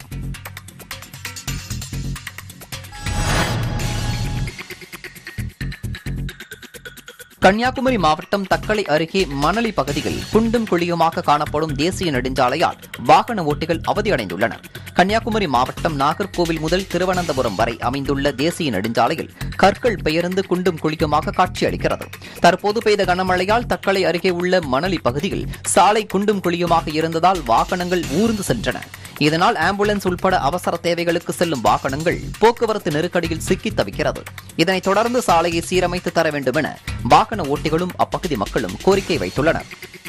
கன்னியாகுமரி மாவட்டம் தக்கலை அருகே மணலி பகுதியில் குண்டும் குழியுமாக காணப்படும் தேசிய நெடுஞ்சாலையால் வாகன ஓட்டிகள் அவதியடைந்துள்ளனர். கன்னியாகுமரி மாவட்டம் நாகர்கோவில் முதல் திருவனந்தபுரம் வரை அமைந்துள்ள தேசிய நெடுஞ்சாலையில் கற்கள் பெயர்ந்து குண்டும் குழியுமாக காட்சியளிக்கிறது. தற்போது பெய்த கனமழையால் தக்கலை அருகே உள்ள மணலி பகுதியில் சாலை குண்டும் குழியுமாக இருந்ததால் வாகனங்கள் ஊர்ந்து சென்றன. இதனால் ஆம்புலன்ஸ் உட்பட அவசர தேவைகளுக்கு செல்லும் வாகனங்கள் போக்குவரத்து நெருக்கடியில் சிக்கி தவிக்கிறது. இதனைத் தொடர்ந்து சாலையை சீரமைத்து தர வேண்டும் என வாகன ஓட்டிகளும் அப்பகுதி மக்களும் கோரிக்கை வைத்துள்ளனர்.